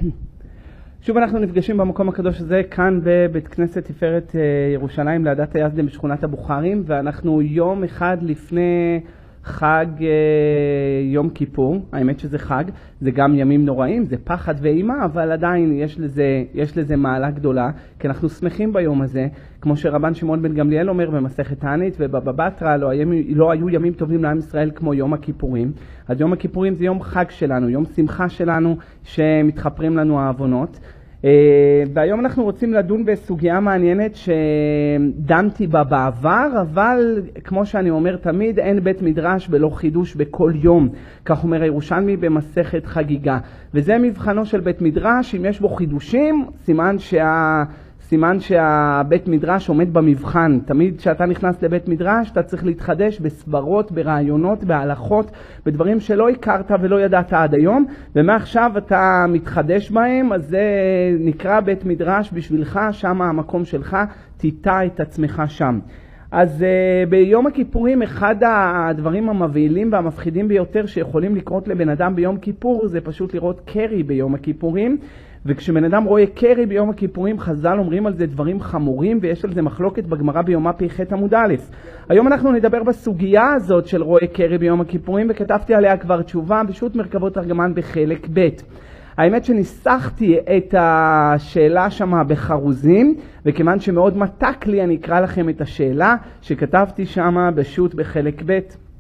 שוב אנחנו נפגשים במקום הקדוש הזה, כאן בבית כנסת תפארת ירושלים, לעדת היזדים בשכונת הבוכרים, ואנחנו יום אחד לפני חג יום כיפור. האמת שזה חג, זה גם ימים נוראים, זה פחד ואימה, אבל עדיין יש לזה מעלה גדולה, כי אנחנו שמחים ביום הזה, כמו שרבן שמעון בן גמליאל אומר במסכת תענית ובבבא בתרא, לא היו ימים טובים לעם ישראל כמו יום הכיפורים. אז יום הכיפורים זה יום חג שלנו, יום שמחה שלנו, שמתחפרים לנו העוונות. והיום אנחנו רוצים לדון בסוגיה מעניינת שדנתי בה בעבר, אבל כמו שאני אומר תמיד, אין בית מדרש בלא חידוש בכל יום, כך אומר הירושלמי במסכת חגיגה. וזה מבחנו של בית מדרש, אם יש בו חידושים, סימן שהבית מדרש עומד במבחן. תמיד כשאתה נכנס לבית מדרש, אתה צריך להתחדש בסברות, ברעיונות, בהלכות, בדברים שלא הכרת ולא ידעת עד היום, ומעכשיו אתה מתחדש בהם, אז זה נקרא בית מדרש בשבילך, שם המקום שלך, תיטע את עצמך שם. אז ביום הכיפורים, אחד הדברים המבהילים והמפחידים ביותר שיכולים לקרות לבן אדם ביום כיפור, זה פשוט לראות קרי ביום הכיפורים. וכשבן אדם רואה קרי ביום הכיפורים, חז"ל אומרים על זה דברים חמורים, ויש על זה מחלוקת בגמרא ביומא פ"ח עמוד א'. היום אנחנו נדבר בסוגיה הזאת של רואה קרי ביום הכיפורים, וכתבתי עליה כבר תשובה בשו"ת מרכבות תרגמן בחלק ב'. האמת שניסחתי את השאלה שמה בחרוזים, וכיוון שמאוד מתק לי אני אקרא לכם את השאלה שכתבתי שמה בשו"ת בחלק ב'.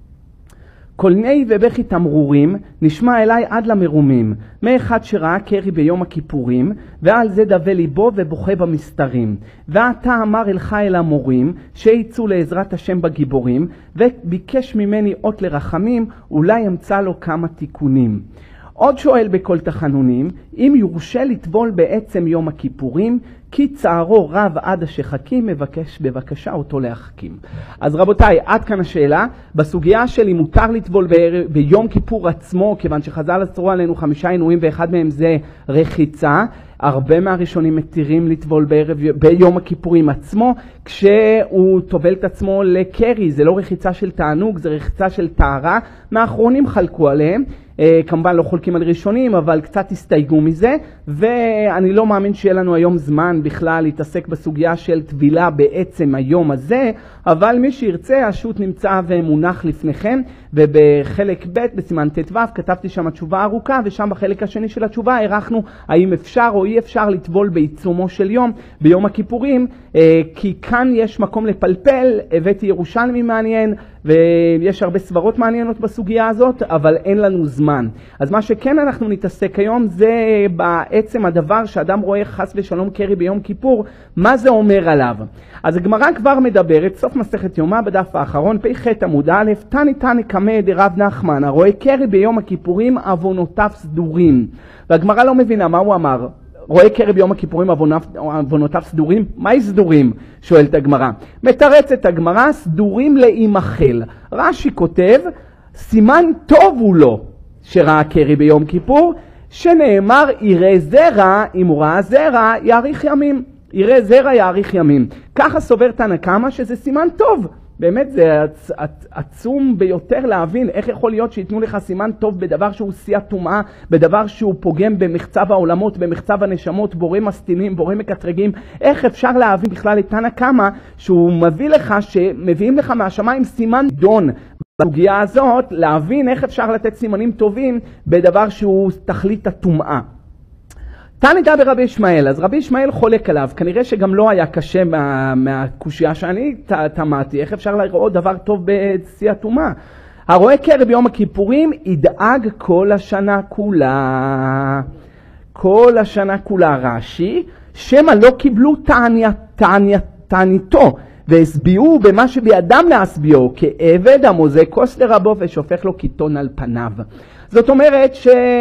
קולני ובכי תמרורים נשמע אליי עד למרומים, מאחד שראה קרי ביום הכיפורים, ועל זה דווה ליבו ובוכה במסתרים. ועתה אמר אלך אל המורים, שיצאו לעזרת השם בגיבורים, וביקש ממני אות לרחמים, אולי אמצא לו כמה תיקונים. עוד שואל בכל תחנונים, אם יורשה לטבול בעצם יום הכיפורים, כי צערו רב עד השחקים, מבקש בבקשה אותו להחכים. אז רבותיי, עד כאן השאלה. בסוגיה שלי מותר לטבול ביום כיפור עצמו, כיוון שחז"ל אסרו עלינו 5 עינויים, ואחד מהם זה רחיצה. הרבה מהראשונים מתירים לטבול ביום הכיפורים עצמו, כשהוא טובל את עצמו לקרי. זה לא רחיצה של תענוג, זה רחיצה של טהרה. מהאחרונים חלקו עליהם. כמובן לא חולקים על ראשונים, אבל קצת הסתייגו מזה, ואני לא מאמין שיהיה לנו היום זמן בכלל להתעסק בסוגיה של טבילה בעצם היום הזה, אבל מי שירצה, השו"ת נמצא ומונח לפניכם, ובחלק ב' בסימן ט"ו כתבתי שם תשובה ארוכה, ושם בחלק השני של התשובה ערכנו האם אפשר או אי אפשר לטבול בעיצומו של יום, ביום הכיפורים, כי כאן יש מקום לפלפל. הבאתי ירושלמי מעניין, ויש הרבה סברות מעניינות בסוגיה הזאת, אבל אין לנו זמן. אז מה שכן אנחנו נתעסק היום זה בעצם הדבר שאדם רואה חס ושלום קרי ביום כיפור, מה זה אומר עליו. אז הגמרא כבר מדברת, סוף מסכת יומא בדף האחרון, פ"ח עמוד א', תני קמא דרב נחמן, הרואה קרי ביום הכיפורים עוונותיו סדורים. והגמרא לא מבינה מה הוא אמר. רואה קרי ביום הכיפורים עוונותיו סדורים? מהי סדורים? שואלת הגמרא. מתרצת הגמרא, סדורים להימחל. רש"י כותב, סימן טוב הוא לו שראה קרי ביום כיפור, שנאמר יראה זרע, אם הוא ראה זרע יאריך ימים. יראה זרע יאריך ימים. ככה סובר תנא קמא שזה סימן טוב. באמת זה עצום ביותר להבין איך יכול להיות שיתנו לך סימן טוב בדבר שהוא שיא טומאה, בדבר שהוא פוגם במחצב העולמות, במחצב הנשמות, בורא מסתימים, בורא מקטרגים. איך אפשר להבין בכלל את תנא קמא שהוא מביא לך, שמביאים לך מהשמיים סימן דון בסוגיה הזאת, להבין איך אפשר לתת סימנים טובים בדבר שהוא תכלית הטומאה. תני דע ברבי ישמעאל, אז רבי ישמעאל חולק עליו, כנראה שגם לא היה קשה מהקושיה שאני תמעתי, איך אפשר לראות דבר טוב בשיא הטומאה. הרואה קרי ביום הכיפורים ידאג כל השנה כולה. כל השנה כולה. רש"י, שמא לא קיבלו תעניתו, והסביעו במה שבידם להסביעו, כעבד המוזה כוס לרבו ושופך לו קיטון על פניו. זאת אומרת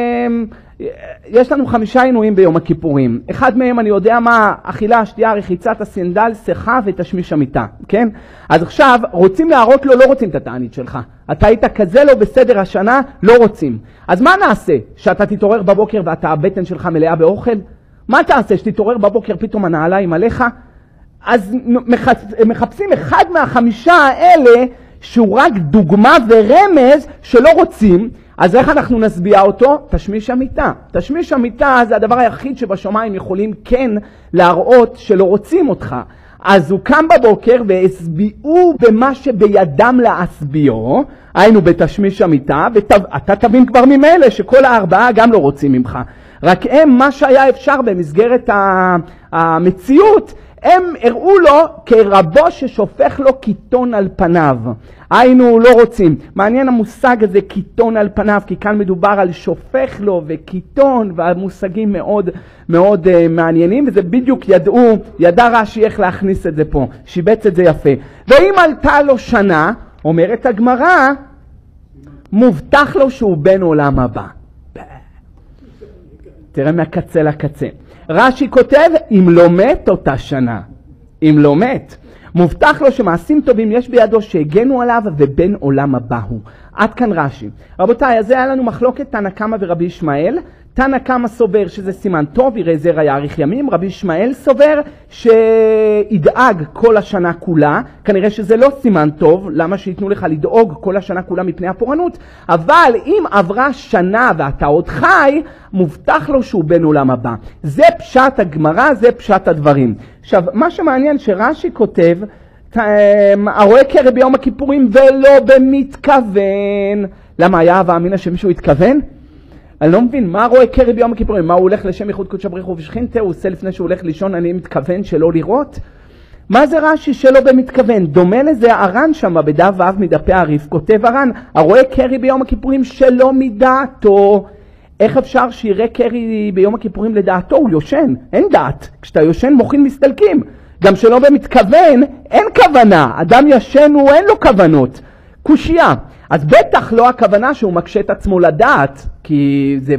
יש לנו 5 עינויים ביום הכיפורים. אחד מהם אני יודע מה, אכילה, שתייה, רחיצת הסנדל, שיחה ותשמיש המיטה, כן? אז עכשיו רוצים להראות לו, לא רוצים את התענית שלך. אתה היית כזה לא בסדר השנה, לא רוצים. אז מה נעשה? שאתה תתעורר בבוקר ואתה הבטן שלך מלאה באוכל? מה תעשה? שתתעורר בבוקר פתאום הנעליים עליך? אז מחפשים אחד מה5 האלה שהוא רק דוגמה ורמז שלא רוצים. אז איך אנחנו נסביע אותו? תשמיש המיטה. תשמיש המיטה זה הדבר היחיד שבשמיים יכולים כן להראות שלא רוצים אותך. אז הוא קם בבוקר והסביעו במה שבידם להסביעו, היינו בתשמיש המיטה, ואתה תבין כבר ממילא שכל הארבעה גם לא רוצים ממך. רק הם, מה שהיה אפשר במסגרת המציאות, הם הראו לו כרבו ששופך לו קיטון על פניו. היינו לא רוצים. מעניין המושג הזה קיטון על פניו, כי כאן מדובר על שופך לו וקיטון, והמושגים מאוד מאוד מעניינים, וזה בדיוק ידע רש"י איך להכניס את זה פה, שיבץ את זה יפה. ואם עלתה לו שנה, אומרת הגמרא, מובטח לו שהוא בן עולם הבא. תראה מהקצה לקצה. רש"י כותב, אם לא מת אותה שנה, אם לא מת, מובטח לו שמעשים טובים יש בידו שהגנו עליו ובן עולם הבא הוא. עד כאן רש"י. רבותיי, אז זה היה לנו מחלוקת תנא קמא ורבי ישמעאל. תנא קמא סובר שזה סימן טוב, יראה זרע יאריך ימים. רבי ישמעאל סובר שידאג כל השנה כולה. כנראה שזה לא סימן טוב, למה שיתנו לך לדאוג כל השנה כולה מפני הפורענות. אבל אם עברה שנה ואתה עוד חי, מובטח לו שהוא בן עולם הבא. זה פשט הגמרא, זה פשט הדברים. עכשיו, מה שמעניין שרש"י כותב, הרואה קרע ביום הכיפורים ולא במתכוון. למה היה הווה אמינא שמישהו התכוון? אני לא מבין, מה רואה קרע ביום הכיפורים? מה הוא הולך לשם ייחוד קודשא בריך הוא ושכינתא? הוא עושה לפני שהוא הולך לישון, אני מתכוון שלא לראות? מה זה רש"י שלא במתכוון? דומה לזה הר"ן שם בדף ו' מדפי הריף, כותב הר"ן, הרואה קרע ביום הכיפורים שלא מדעתו. איך אפשר שיראה קרי ביום הכיפורים לדעתו? הוא יושן, אין דעת. כשאתה יושן מוחין מסתלקים. גם שלא במתכוון, אין כוונה. אדם ישן הוא אין לו כוונות. קושיה. אז בטח לא הכוונה שהוא מקשה את עצמו לדעת, כי זה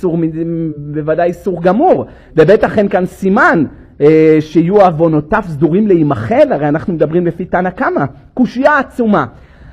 בוודאי איסור גמור. ובטח אין כאן סימן שיהיו עוונותיו סדורים להימחל, הרי אנחנו מדברים לפי תנא קמא. קושיה עצומה.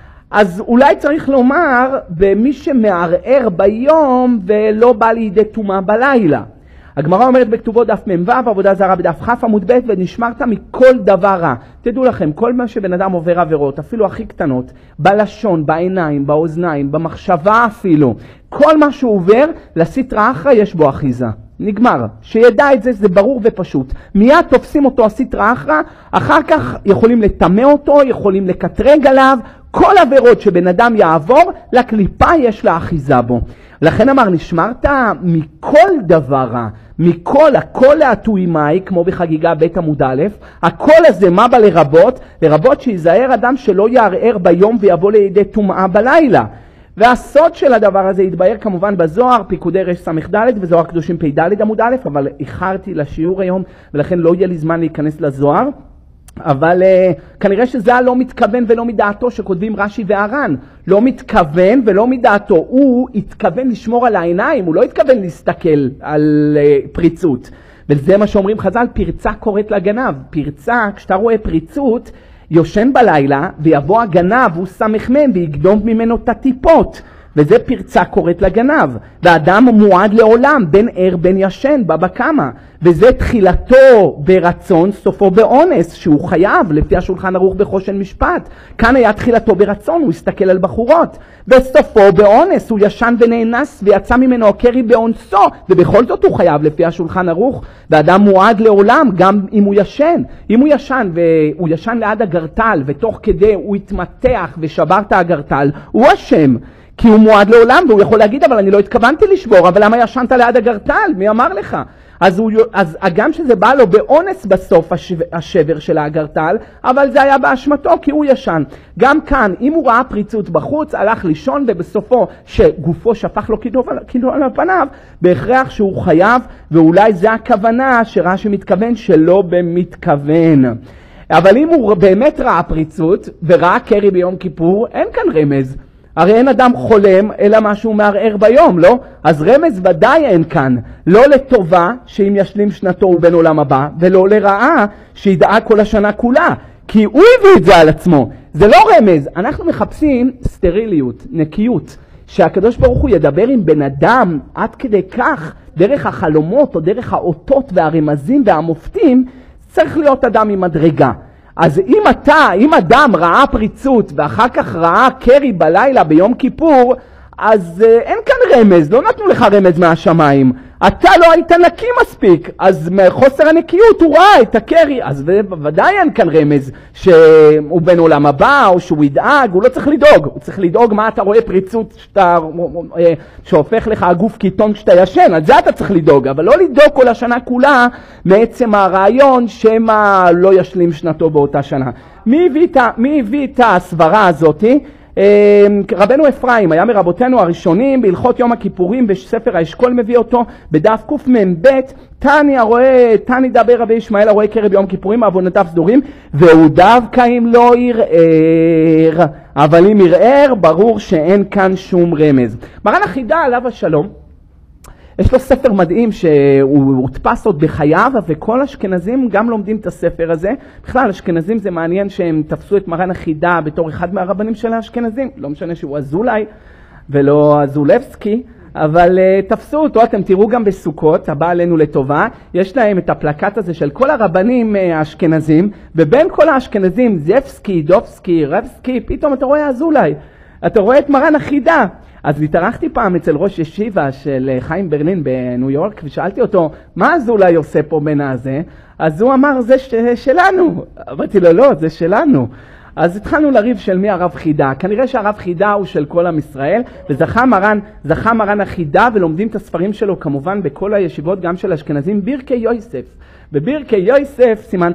אז אולי צריך לומר במי שמערער ביום ולא בא לידי טומאה בלילה. הגמרא אומרת בכתובות דף מ"ו, עבודה זרה בדף כ' עמוד ב', ונשמרת מכל דבר רע. תדעו לכם, כל מה שבן אדם עובר עבירות, אפילו הכי קטנות, בלשון, בעיניים, באוזניים, במחשבה אפילו, כל מה שהוא עובר, לסטרא אחרא יש בו אחיזה. נגמר. שידע את זה, זה ברור ופשוט. מיד תופסים אותו הסטרא אחרא, אחר כך יכולים לטמא אותו, יכולים לקטרג עליו, כל עבירות שבן אדם יעבור, לקליפה יש לה אחיזה בו. לכן אמר, נשמרת מכל דבר רע, מכל, הכל להטוי מאי, כמו בחגיגה בית עמוד א', הכל הזה מה בא לרבות? לרבות שיזהר אדם שלא יערער ביום ויבוא לידי טומאה בלילה. והסוד של הדבר הזה יתבהר כמובן בזוהר, פיקודי רס"ד וזוהר קדושים פ"ד עמוד א', אבל איחרתי לשיעור היום ולכן לא יהיה לי זמן להיכנס לזוהר. אבל כנראה שזה לא מתכוון ולא מדעתו שכותבים רש"י והר"ן. לא מתכוון ולא מדעתו. הוא התכוון לשמור על העיניים, הוא לא התכוון להסתכל על פריצות. וזה מה שאומרים חז"ל, פרצה קוראת לגנב. פרצה, כשאתה רואה פריצות, יושן בלילה ויבוא הגנב, הוא סמך מהם ויגדום ממנו את הטיפות. וזה פרצה קוראת לגנב. והאדם מועד לעולם, בין ער בין ישן, בבא קמא. וזה תחילתו ברצון, סופו באונס, שהוא חייב, לפי השולחן ערוך בחושן משפט. כאן היה תחילתו ברצון, הוא הסתכל על בחורות. בסופו באונס, הוא ישן ונאנס, ויצא ממנו הקרי באונסו, ובכל זאת הוא חייב, לפי השולחן ערוך. ואדם מועד לעולם, גם אם הוא ישן. אם הוא ישן, והוא ישן ליד הגרטל, ותוך כדי הוא התמתח ושבר את הגרטל, הוא אשם. כי הוא מועד לעולם, והוא יכול להגיד, אבל אני לא התכוונתי לשבור, אבל למה ישנת ליד הגרטל? מי אמר לך? אז גם שזה בא לו באונס בסוף השבר של הגרטל, אבל זה היה באשמתו כי הוא ישן. גם כאן, אם הוא ראה פריצות בחוץ, הלך לישון, ובסופו שגופו שפך לו כאילו על פניו, בהכרח שהוא חייב, ואולי זה הכוונה שרש"י מתכוון שלא במתכוון. אבל אם הוא באמת ראה פריצות, וראה קרי ביום כיפור, אין כאן רמז. הרי אין אדם חולם אלא משהו מערער ביום, לא? אז רמז ודאי אין כאן. לא לטובה שאם ישלים שנתו הוא בן עולם הבא, ולא לרעה שידעה כל השנה כולה. כי הוא הביא את זה על עצמו. זה לא רמז. אנחנו מחפשים סטריליות, נקיות. שהקדוש ברוך הוא ידבר עם בן אדם עד כדי כך, דרך החלומות או דרך האותות והרמזים והמופתים, צריך להיות אדם עם מדרגה. אז אם אדם ראה פריצות ואחר כך ראה קרי בלילה ביום כיפור, אז אין כאן רמז, לא נתנו לך רמז מהשמיים. אתה לא היית נקי מספיק, אז מחוסר הנקיות הוא ראה את הקרי, אז ודאי אין כאן רמז שהוא בן עולם הבא, או שהוא ידאג, הוא לא צריך לדאוג, הוא צריך לדאוג מה אתה רואה פריצות שהופך לך הגוף קיטון כשאתה ישן, על זה אתה צריך לדאוג, אבל לא לדאוג כל השנה כולה מעצם הרעיון שמה לא ישלים שנתו באותה שנה. מי הביא את הסברה הזאת? רבנו אפרים היה מרבותינו הראשונים בהלכות יום הכיפורים בספר האשכול, מביא אותו בדף קמ"ב. תני דבר רבי ישמעאל הרואה קרי ביום כיפורים עוונותיו סדורים, והוא דווקא אם לא ערער, אבל אם ערער ברור שאין כאן שום רמז. מרן החידה עליו השלום יש לו ספר מדהים שהוא הודפס עוד בחייו, וכל אשכנזים גם לומדים את הספר הזה. בכלל, אשכנזים זה מעניין שהם תפסו את מרן החידה בתור אחד מהרבנים של האשכנזים. לא משנה שהוא אזולאי ולא אזולבסקי, אבל תפסו אותו. אתם תראו גם בסוכות, הבא עלינו לטובה, יש להם את הפלקט הזה של כל הרבנים האשכנזים, ובין כל האשכנזים, זפסקי, דובסקי, רבסקי, פתאום אתה רואה אזולאי, אתה רואה את מרן החידה. אז התארחתי פעם אצל ראש ישיבה של חיים ברלין בניו יורק, ושאלתי אותו, מה אזולאי עושה פה בין הזה? אז הוא אמר, זה שלנו. אמרתי לו, לא, זה שלנו. אז התחלנו לריב של מי הרב חידה. כנראה שהרב חידה הוא של כל עם ישראל, וזכה מרן החידה, ולומדים את הספרים שלו כמובן בכל הישיבות, גם של אשכנזים, בירקי יוסף. בבירקי יוסף, סימן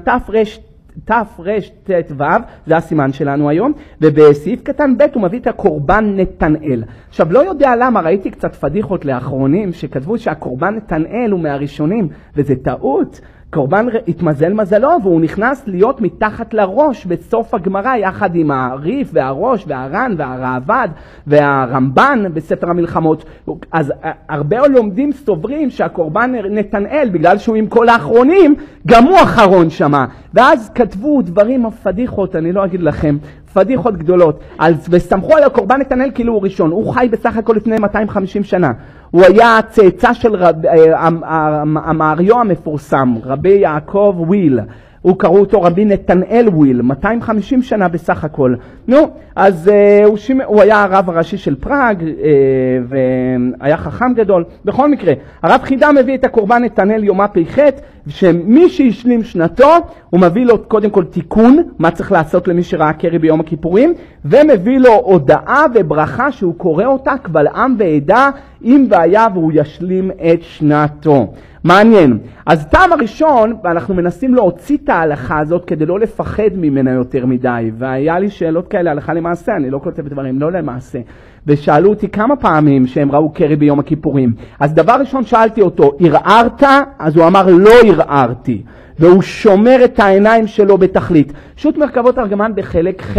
תרט"ו, זה הסימן שלנו היום, ובסעיף קטן ב' הוא מביא את הקורבן נתנאל. עכשיו לא יודע למה, ראיתי קצת פדיחות לאחרונים שכתבו שהקורבן נתנאל הוא מהראשונים, וזה טעות. קורבן התמזל מזלו, והוא נכנס להיות מתחת לראש בסוף הגמרא, יחד עם הריף והראש והר"ן והראב"ד והרמב"ן בספר המלחמות. אז הרבה לומדים סוברים שהקורבן נתנאל, בגלל שהוא עם כל האחרונים, גם הוא אחרון שמה. ואז כתבו דברים פדיחות, אני לא אגיד לכם, פדיחות גדולות, וסמכו על הקורבן נתנאל כאילו הוא ראשון. הוא חי בסך הכל לפני 250 שנה. הוא היה צאצא של המאריו המפורסם, רבי יעקב וויל. הוא קראו אותו רבי נתנאל וויל, 250 שנה בסך הכל. נו, אז הוא היה הרב הראשי של פראג, והיה חכם גדול. בכל מקרה, הרב חידה מביא את הקורבן נתנאל יומא פ"ח, שמי שהשלים שנתו, הוא מביא לו קודם כל תיקון, מה צריך לעשות למי שראה קרי ביום הכיפורים, ומביא לו הודעה וברכה שהוא קורא אותה קבל עם ועדה, אם והיה והוא ישלים את שנתו. מעניין. אז טעם הראשון, ואנחנו מנסים להוציא את ההלכה הזאת כדי לא לפחד ממנה יותר מדי, והיה לי שאלות כאלה הלכה למעשה, אני לא כותב דברים, לא למעשה. ושאלו אותי כמה פעמים שהם ראו קרי ביום הכיפורים. אז דבר ראשון שאלתי אותו, ערערת? אז הוא אמר, לא ערערתי. והוא שומר את העיניים שלו בתכלית. שו"ת מרכבות ארגמן בחלק ח',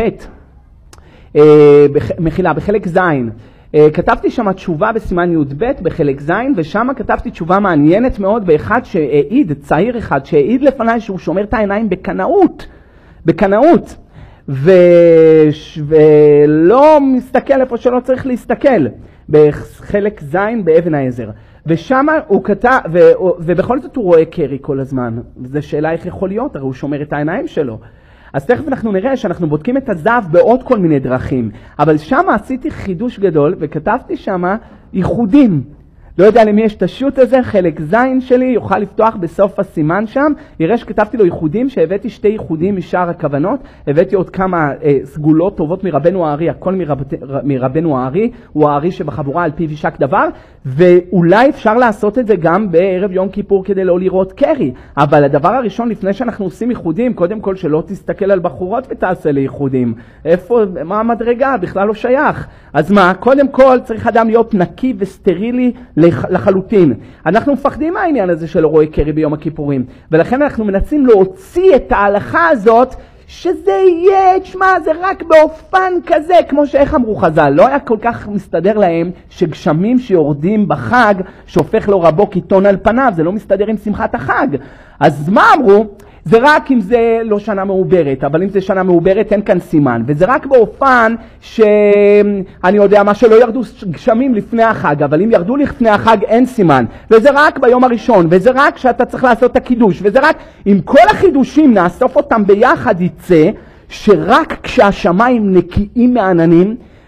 בחלק ז'. כתבתי שם תשובה בסימן י"ב בחלק ז', ושם כתבתי תשובה מעניינת מאוד באחד שהעיד, צעיר אחד שהעיד לפניי שהוא שומר את העיניים בקנאות, ולא מסתכל איפה שלא צריך להסתכל, בחלק ז' באבן העזר. ושם הוא כתב, ובכל זאת הוא רואה קרי כל הזמן. וזו שאלה איך יכול להיות, הרי הוא שומר את העיניים שלו. אז תכף אנחנו נראה שאנחנו בודקים את הזהב בעוד כל מיני דרכים. אבל שם עשיתי חידוש גדול וכתבתי שם ייחודים. לא יודע למי יש את השו"ת הזה, חלק זין שלי, יוכל לפתוח בסוף הסימן שם. יראה שכתבתי לו ייחודים, שהבאתי 2 ייחודים משאר הכוונות. הבאתי עוד כמה סגולות טובות מרבנו הארי, הכל מרבנו הארי, הוא הארי שבחבורה על פיו יישק דבר. ואולי אפשר לעשות את זה גם בערב יום כיפור כדי לא לראות קרי. אבל הדבר הראשון לפני שאנחנו עושים ייחודים, קודם כל שלא תסתכל על בחורות ותעשה לי ייחודים. איפה, מה המדרגה? בכלל לא שייך. אז מה? קודם כל צריך אדם להיות נקי וסטרילי לחלוטין. אנחנו מפחדים מהעניין הזה של רואה קרי ביום הכיפורים. ולכן אנחנו מנסים להוציא את ההלכה הזאת שזה יהיה, תשמע, זה רק באופן כזה, כמו שאיך אמרו חז"ל, לא היה כל כך מסתדר להם שגשמים שיורדים בחג, שהופך לו רבו קיטון על פניו, זה לא מסתדר עם שמחת החג. אז מה אמרו? זה רק אם זה לא שנה מעוברת, אבל אם זה שנה מעוברת אין כאן סימן, וזה רק באופן שאני יודע מה שלא ירדו גשמים לפני החג, אבל אם ירדו לפני החג אין סימן, וזה רק ביום הראשון, וזה רק שאתה צריך לעשות את הקידוש, וזה רק אם כל החידושים נאסוף אותם ביחד יצא, שרק כשהשמיים נקיים מעננים,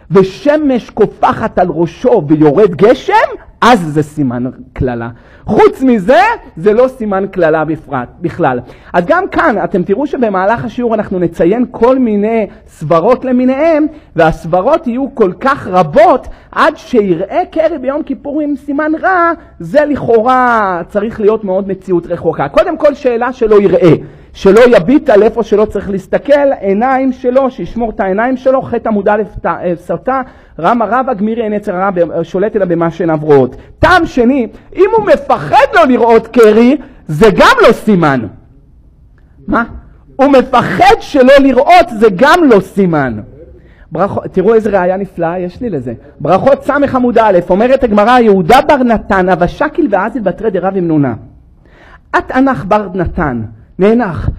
ושמש קופחת על ראשו ויורד גשם, אז זה סימן כללה. חוץ מזה, זה לא סימן כללה בכלל. אז גם כאן, אתם תראו שבמהלך השיעור אנחנו נציין כל מיני סברות למיניהם, והסברות יהיו כל כך רבות, עד שיראה קרי ביום כיפור עם סימן רע, זה לכאורה צריך להיות מאוד מציאות רחוקה. קודם כל שאלה שלא יראה. שלא יביט על איפה שלא צריך להסתכל, עיניים שלו, שישמור את העיניים שלו, חטא עמוד א' סרטה, רם הרב הגמירי אין יצר הרע, שולט אלא במה שהן רואות. טעם שני, אם הוא מפחד לא לראות קרי, זה גם לא סימן. מה? הוא מפחד שלא לראות, זה גם לא סימן. תראו איזה ראיה נפלאה יש לי לזה. ברכות סמך עמוד א', אומרת הגמרא, יהודה בר נתן, ושקיל ועזיל בתרי דרב אמנונה. את אנח בר נתן. נאנח,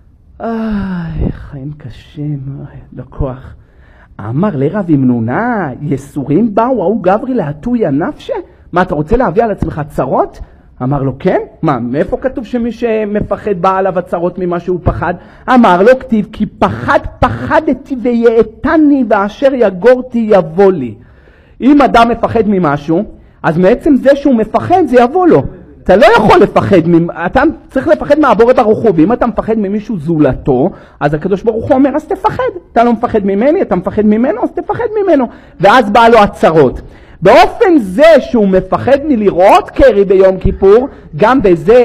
חיים קשים, לא כוח. אמר לרב אמנונה, יסורים באו, ההוא גברי להטוי הנפשה? מה, אתה רוצה להביא על עצמך צרות? אמר לו, כן? מה, מאיפה כתוב שמי שמפחד בא עליו הצרות ממה שהוא פחד? אמר לו, כתיב, כי פחדתי ויעתני, ואשר יגורתי יבוא לי. אם אדם מפחד ממשהו, אז מעצם זה שהוא מפחד, זה יבוא לו. אתה לא יכול לפחד, אתה צריך לפחד מהבורא ברוך הוא, ואם אתה מפחד ממישהו זולתו, אז הקדוש ברוך הוא אומר, אז תפחד. אתה לא מפחד ממני, אתה מפחד ממנו, אז תפחד ממנו. ואז בא לו הצרות. באופן זה שהוא מפחד מלראות קרי ביום כיפור, גם בזה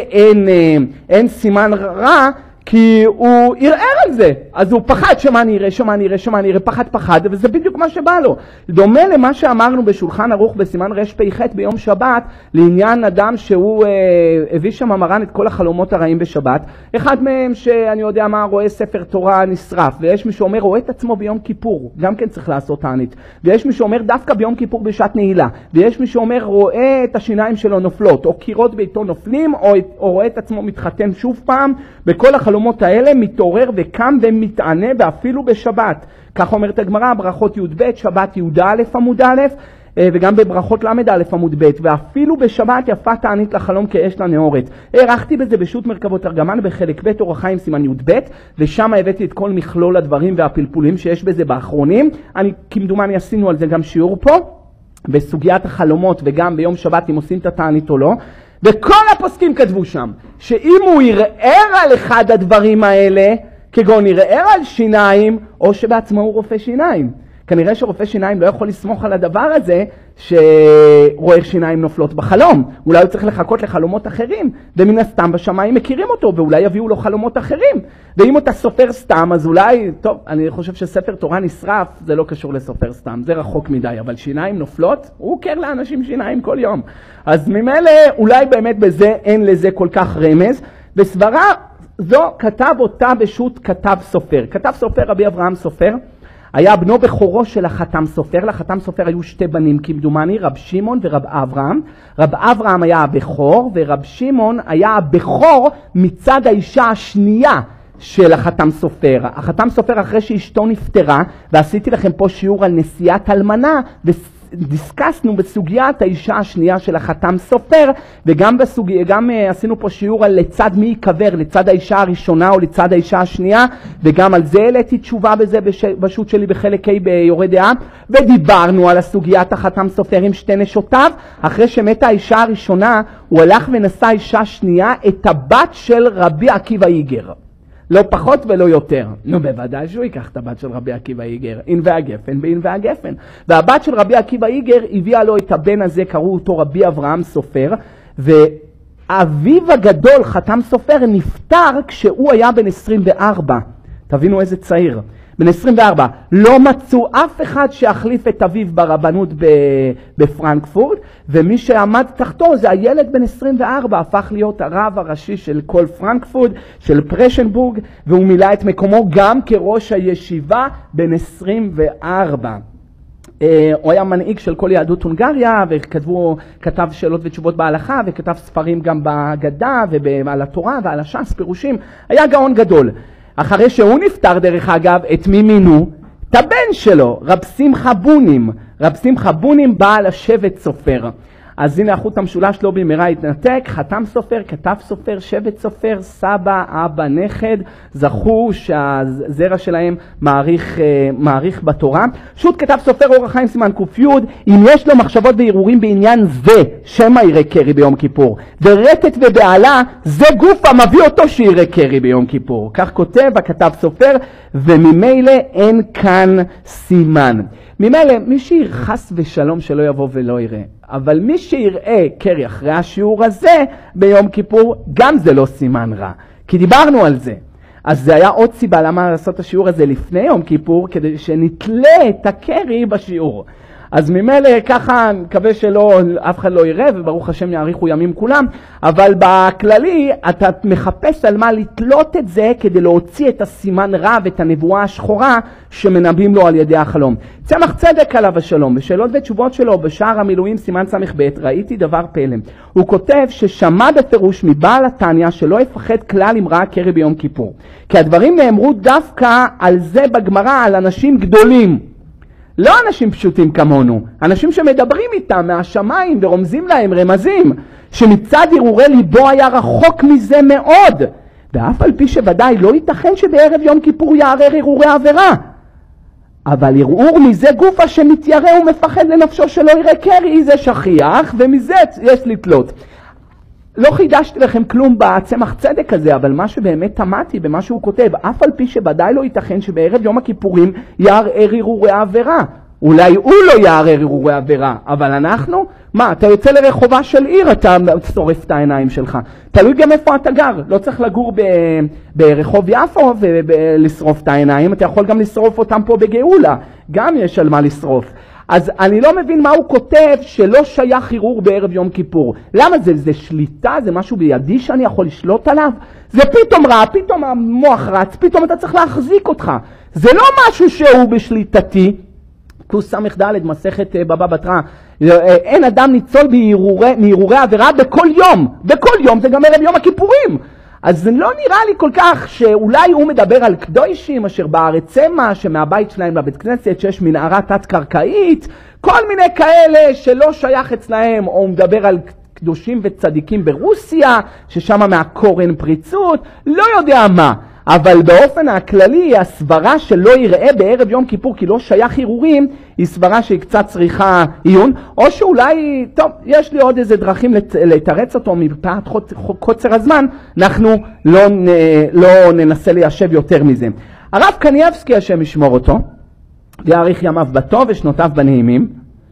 אין סימן רע, כי הוא ערער על זה. אז הוא פחד שמה נראה, פחד, וזה בדיוק מה שבא לו. דומה למה שאמרנו בשולחן ערוך בסימן רפ"ח ביום שבת, לעניין אדם שהוא הביא שם מרן את כל החלומות הרעים בשבת. אחד מהם שאני יודע מה, רואה ספר תורה נשרף, ויש מי שאומר רואה את עצמו ביום כיפור, גם כן צריך לעשות תענית. ויש מי שאומר דווקא ביום כיפור בשעת נעילה. ויש מי שאומר רואה את השיניים שלו נופלות, או קירות ביתו נופלים, או רואה את עצמו מתחתן שוב פעם. בכל החלומות האלה מתעורר וקם ומתענה, ואפילו בשבת. כך אומרת הגמרא, ברכות י"ב, שבת י"א עמוד א', וגם בברכות ל"א עמוד ב', ואפילו בשבת יפה תענית לחלום כאש לנאורת. הערכתי בזה בשו"ת מרכבות תרגמן בחלק ב' אורח חיים סימן י"ב, ושם הבאתי את כל מכלול הדברים והפלפולים שיש בזה באחרונים. כמדומני עשינו על זה גם שיעור פה, בסוגיית החלומות, וגם ביום שבת אם עושים את התענית או לא. וכל הפוסקים כתבו שם, שאם הוא ירער על אחד הדברים האלה, כגון ירער על שיניים, או שבעצמו הוא רופא שיניים. כנראה שרופא שיניים לא יכול לסמוך על הדבר הזה, שרואה איך שיניים נופלות בחלום. אולי הוא צריך לחכות לחלומות אחרים, ומן הסתם בשמיים מכירים אותו, ואולי יביאו לו חלומות אחרים. ואם אתה סופר סתם, אז אולי, טוב, אני חושב שספר תורה נשרף, זה לא קשור לסופר סתם, זה רחוק מדי, אבל שיניים נופלות, הוא קר לאנשים שיניים כל יום. אז ממילא, אולי באמת בזה אין לזה כל כך רמז, וסברה זו כתב אותה בשו"ת כתב סופר. כתב סופר רבי אברהם סופר, היה בנו בכורו של החתם סופר. לחתם סופר היו שתי בנים כמדומני, רב שמעון ורב אברהם. רב אברהם היה הבכור, ורב שמעון היה הבכור מצד האישה השנייה של החתם סופר. החתם סופר אחרי שאשתו נפטרה, ועשיתי לכם פה שיעור על נשיאת אלמנה, דיסקסנו בסוגיית האישה השנייה של החתם סופר, וגם עשינו פה שיעור על לצד מי יקבר, לצד האישה הראשונה או לצד האישה השנייה, וגם על זה העליתי תשובה בזה בשו"ת שלי בחלק ה' ביורה דעה, ודיברנו על הסוגיית החתם סופר עם שתי נשותיו. אחרי שמתה האישה הראשונה, הוא הלך ונשא אישה שנייה, את הבת של רבי עקיבא איגר. לא פחות ולא יותר. נו, בוודאי שהוא ייקח את הבת של רבי עקיבא איגר. אין והגפן באין והגפן. והבת של רבי עקיבא איגר הביאה לו את הבן הזה, קראו אותו רבי אברהם סופר, ואביו הגדול, חתם סופר, נפטר כשהוא היה בן 24. תבינו איזה צעיר. בן 24. לא מצאו אף אחד שיחליף את אביו ברבנות בפרנקפורט, ומי שעמד תחתו זה הילד בן 24, הפך להיות הרב הראשי של כל פרנקפורט, של פרשנבורג, והוא מילא את מקומו גם כראש הישיבה בן 24. הוא היה מנהיג של כל יהדות הונגריה, וכתב שאלות ותשובות בהלכה, וכתב ספרים גם בהגדה ועל התורה ועל הש"ס, פירושים. היה גאון גדול. אחרי שהוא נפטר, דרך אגב, את מי מינו? את הבן שלו, רב שמחה בונים. רב שמחה בונים בעל השבט סופר. אז הנה החוט המשולש לא במהרה התנתק, חתם סופר, כתב סופר, שבט סופר, סבא, אבא, נכד, זכו שהזרע שלהם מעריך בתורה. שו"ת כתב סופר אור החיים סימן ק"י, אם יש לו מחשבות וערעורים בעניין זה, שמא יראה קרי ביום כיפור. ורטט ובעלה, זה גוף המביא אותו שיראה קרי ביום כיפור. כך כותב הכתב סופר, וממילא אין כאן סימן. ממילא מי שירחס ושלום שלא יבוא ולא יראה. אבל מי שיראה קרי אחרי השיעור הזה ביום כיפור, גם זה לא סימן רע. כי דיברנו על זה. אז זה היה עוד סיבה למה לעשות את השיעור הזה לפני יום כיפור, כדי שנתלה את הקרי בשיעור. אז ממילא ככה מקווה אף אחד לא יראה, וברוך השם יאריכו ימים כולם, אבל בכללי אתה מחפש על מה לתלות את זה כדי להוציא את הסימן רע ואת הנבואה השחורה שמנבאים לו על ידי החלום. צמח צדק עליו השלום, בשאלות ותשובות שלו בשער המילואים סימן ס"ב, ראיתי דבר פלא. הוא כותב ששמע בפירוש מבעל התניא שלא יפחד כלל אם ראה קרי ביום כיפור. כי הדברים נאמרו דווקא על זה בגמרא על אנשים גדולים. לא אנשים פשוטים כמונו, אנשים שמדברים איתם מהשמיים ורומזים להם רמזים, שמצד הרהורי ליבו היה רחוק מזה מאוד, ואף על פי שוודאי לא ייתכן שבערב יום כיפור יערער הרהורי עבירה. אבל הרהור מזה גופה שמתיירא ומפחד לנפשו שלא יראה קרי, זה שכיח, ומזה יש לתלות. לא חידשתי לכם כלום בצמח צדק הזה, אבל מה שבאמת תמדתי במה שהוא כותב, אף על פי שוודאי לא ייתכן שבערב יום הכיפורים יערער הרהורי עבירה. אולי הוא לא יערער הרהורי עבירה, אבל אנחנו? מה, אתה יוצא לרחובה של עיר, אתה שורף את העיניים שלך. תלוי גם איפה אתה גר, לא צריך לגור ברחוב יפו ולשרוף את העיניים, אתה יכול גם לשרוף אותם פה בגאולה, גם יש על מה לשרוף. אז אני לא מבין מה הוא כותב שלא שייך הרהור בערב יום כיפור. למה זה? זה שליטה? זה משהו בידי שאני יכול לשלוט עליו? זה פתאום רע, פתאום המוח רץ, פתאום אתה צריך להחזיק אותך. זה לא משהו שהוא בשליטתי. קס"ד מסכת בבא בתרא, אין אדם ניצול מהרהורי עבירה בכל יום. בכל יום זה גם ערב יום הכיפורים. אז זה לא נראה לי כל כך שאולי הוא מדבר על קדושים אשר בארץ המה, שמהבית שלהם לבית כנסת שיש מנהרה תת-קרקעית, כל מיני כאלה שלא שייך אצלהם, או הוא מדבר על קדושים וצדיקים ברוסיה, ששם מהקורן פריצות, לא יודע מה. אבל באופן הכללי, הסברה שלא יראה בערב יום כיפור כי לא שייך הרהורים, היא סברה שהיא קצת צריכה עיון, או שאולי, טוב, יש לי עוד איזה דרכים לתרץ אותו מפאת קוצר הזמן, אנחנו לא ננסה ליישב יותר מזה. הרב קניאבסקי, השם ישמור אותו, יאריך ימיו בטוב ושנותיו בנעימים,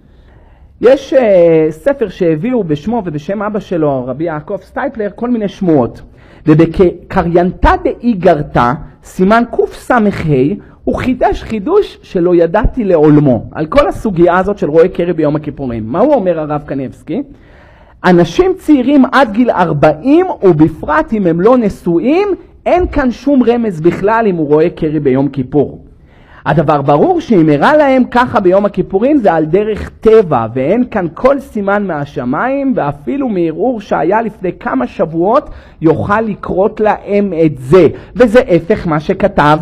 יש ספר שהביאו בשמו ובשם אבא שלו, רבי יעקב סטייפלר, כל מיני שמועות. ובקריינתא דאיגרתא, סימן קס"ה, הוא חידש חידוש שלא ידעתי לעולמו, על כל הסוגיה הזאת של רואה קרי ביום הכיפורים. מה הוא אומר הרב קניאבסקי? אנשים צעירים עד גיל 40, ובפרט אם הם לא נשואים, אין כאן שום רמז בכלל אם הוא רואה קרי ביום כיפור. הדבר ברור שאם הראה להם ככה ביום הכיפורים זה על דרך טבע, ואין כאן כל סימן מהשמיים, ואפילו מהרהור שהיה לפני כמה שבועות יוכל לקרות להם את זה. וזה הפך מה שכתב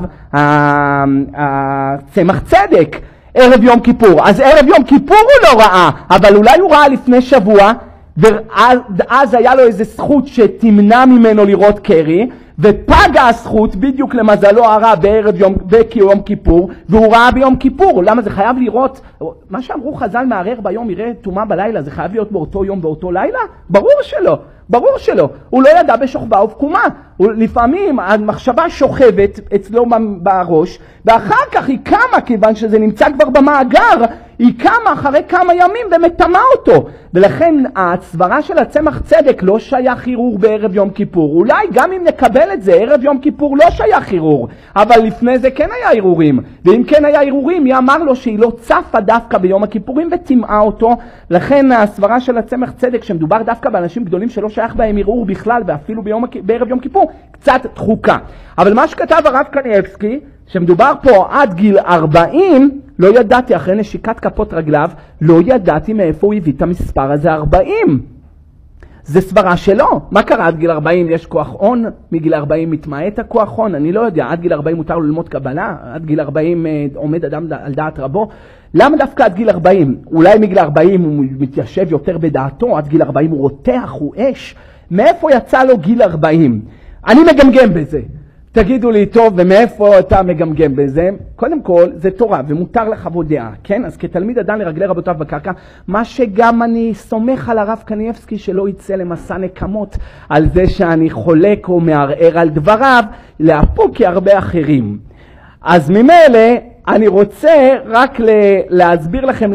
צמח צדק, ערב יום כיפור. אז ערב יום כיפור הוא לא ראה, אבל אולי הוא ראה לפני שבוע, ואז היה לו איזה זכות שתמנע ממנו לראות קרי, ופגה הזכות בדיוק למזלו הרע בערב יום כיפור, והוא ראה ביום כיפור. למה? זה חייב לראות, מה שאמרו חז"ל, מערער ביום יראה טומאה בלילה, זה חייב להיות באותו יום באותו לילה? ברור שלא, ברור שלא. הוא לא ידע בשוכבה ובקומה. לפעמים המחשבה שוכבת אצלו בראש, ואחר כך היא קמה, כיוון שזה נמצא כבר במאגר, היא קמה אחרי כמה ימים ומתמה אותו. ולכן הסברה של הצמח צדק לא שייך הרהור בערב יום כיפור. אולי גם אם נקבל את זה, ערב יום כיפור לא שייך הרהור, אבל לפני זה כן היה הרהורים. ואם כן היה הרהורים, מי אמר לו שהיא לא צפה דווקא ביום הכיפורים ותמאה אותו? לכן הסברה של הצמח צדק, שמדובר דווקא באנשים גדולים שלא שייך בהם הרהור בכלל, ואפילו בערב יום כיפור, קצת דחוקה. אבל מה שכתב הרב קניאבסקי, שמדובר פה עד גיל 40, לא ידעתי, אחרי נשיקת כפות רגליו, לא ידעתי מאיפה הוא הביא את המספר הזה 40. זה סברה שלו. מה קרה? עד גיל 40 יש כוח הון, מגיל 40 מתמעט הכוח הון, אני לא יודע, עד גיל 40 מותר לו ללמוד קבלה, עד גיל 40 עומד אדם על דעת רבו. למה דווקא עד גיל 40? אולי מגיל 40 הוא מתיישב יותר בדעתו, עד גיל 40 הוא רותח, הוא אש. מאיפה יצא לו גיל 40? אני מגמגם בזה. תגידו לי, טוב, ומאיפה אתה מגמגם בזה? קודם כל, זה תורה, ומותר לחוות דעה, כן? אז כתלמיד אדם לרגלי רבותיו בקרקע, מה שגם אני סומך על הרב קניאבסקי שלא יצא למסע נקמות, על זה שאני חולק או מערער על דבריו, לאפוק כהרבה אחרים. אז ממילא, אני רוצה רק להסביר לכם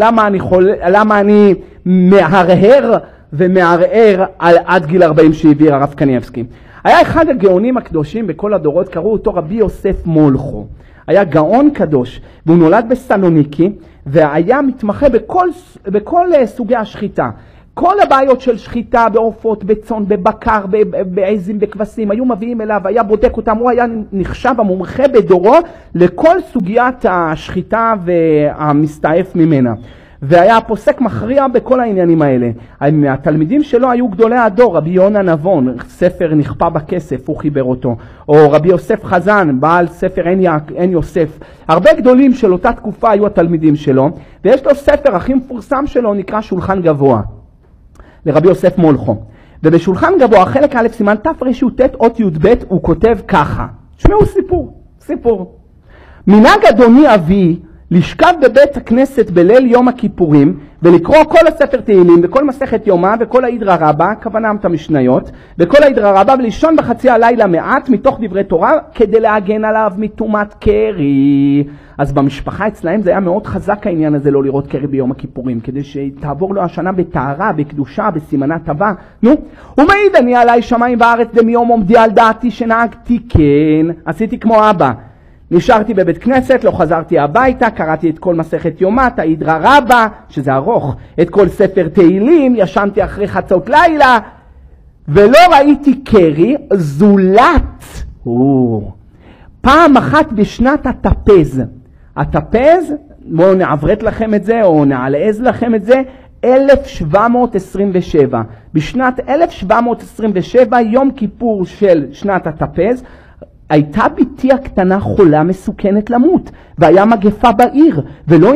למה אני מהרהר ומערער על עד גיל 40 שהעביר הרב קניאבסקי. היה אחד הגאונים הקדושים בכל הדורות, קראו אותו רבי יוסף מולכו. היה גאון קדוש, והוא נולד בסלוניקי, והיה מתמחה בכל סוגי השחיטה. כל הבעיות של שחיטה בעופות, בצאן, בבקר, בעזים, בכבשים, היו מביאים אליו, היה בודק אותם, הוא היה נחשב המומחה בדורו לכל סוגיית השחיטה והמסתעף ממנה. והיה פוסק מכריע בכל העניינים האלה. מהתלמידים שלו היו גדולי הדור, רבי יונה נבון, ספר נכפה בכסף, הוא חיבר אותו, או רבי יוסף חזן, בעל ספר אין יוסף. הרבה גדולים של אותה תקופה היו התלמידים שלו, ויש לו ספר הכי מפורסם שלו, נקרא שולחן גבוה, לרבי יוסף מולכו. ובשולחן גבוה, חלק א' סימן תר"ט אות י"ב, הוא כותב ככה. תשמעו סיפור. מנהג אדוני אבי, לשכב בבית הכנסת בליל יום הכיפורים, ולקרוא כל הספר תהילים, וכל מסכת יומא, וכל ההידרא רבא, כוונה את המשניות, וכל ההידרא רבא, ולישון בחצי הלילה מעט מתוך דברי תורה, כדי להגן עליו מטומאת קרי. אז במשפחה אצלהם זה היה מאוד חזק העניין הזה לא לראות קרי ביום הכיפורים, כדי שתעבור לו השנה בטהרה, בקדושה, בסימנה טובה. נו, הוא מעיד, אני עליי שמיים וארץ דמיום עומדי על דעתי שנהגתי, כן, עשיתי כמו אבא. נשארתי בבית כנסת, לא חזרתי הביתה, קראתי את כל מסכת יומא, ההידרא רבא, שזה ארוך, את כל ספר תהילים, ישנתי אחרי חצות לילה, ולא ראיתי קרי זולת. פעם אחת בשנת התפז. התפז, בואו נעברת לכם את זה, או נעלעז לכם את זה, 1727. בשנת 1727, יום כיפור של שנת התפז, הייתה ביתי הקטנה חולה מסוכנת למות, והיה מגפה בעיר, ולא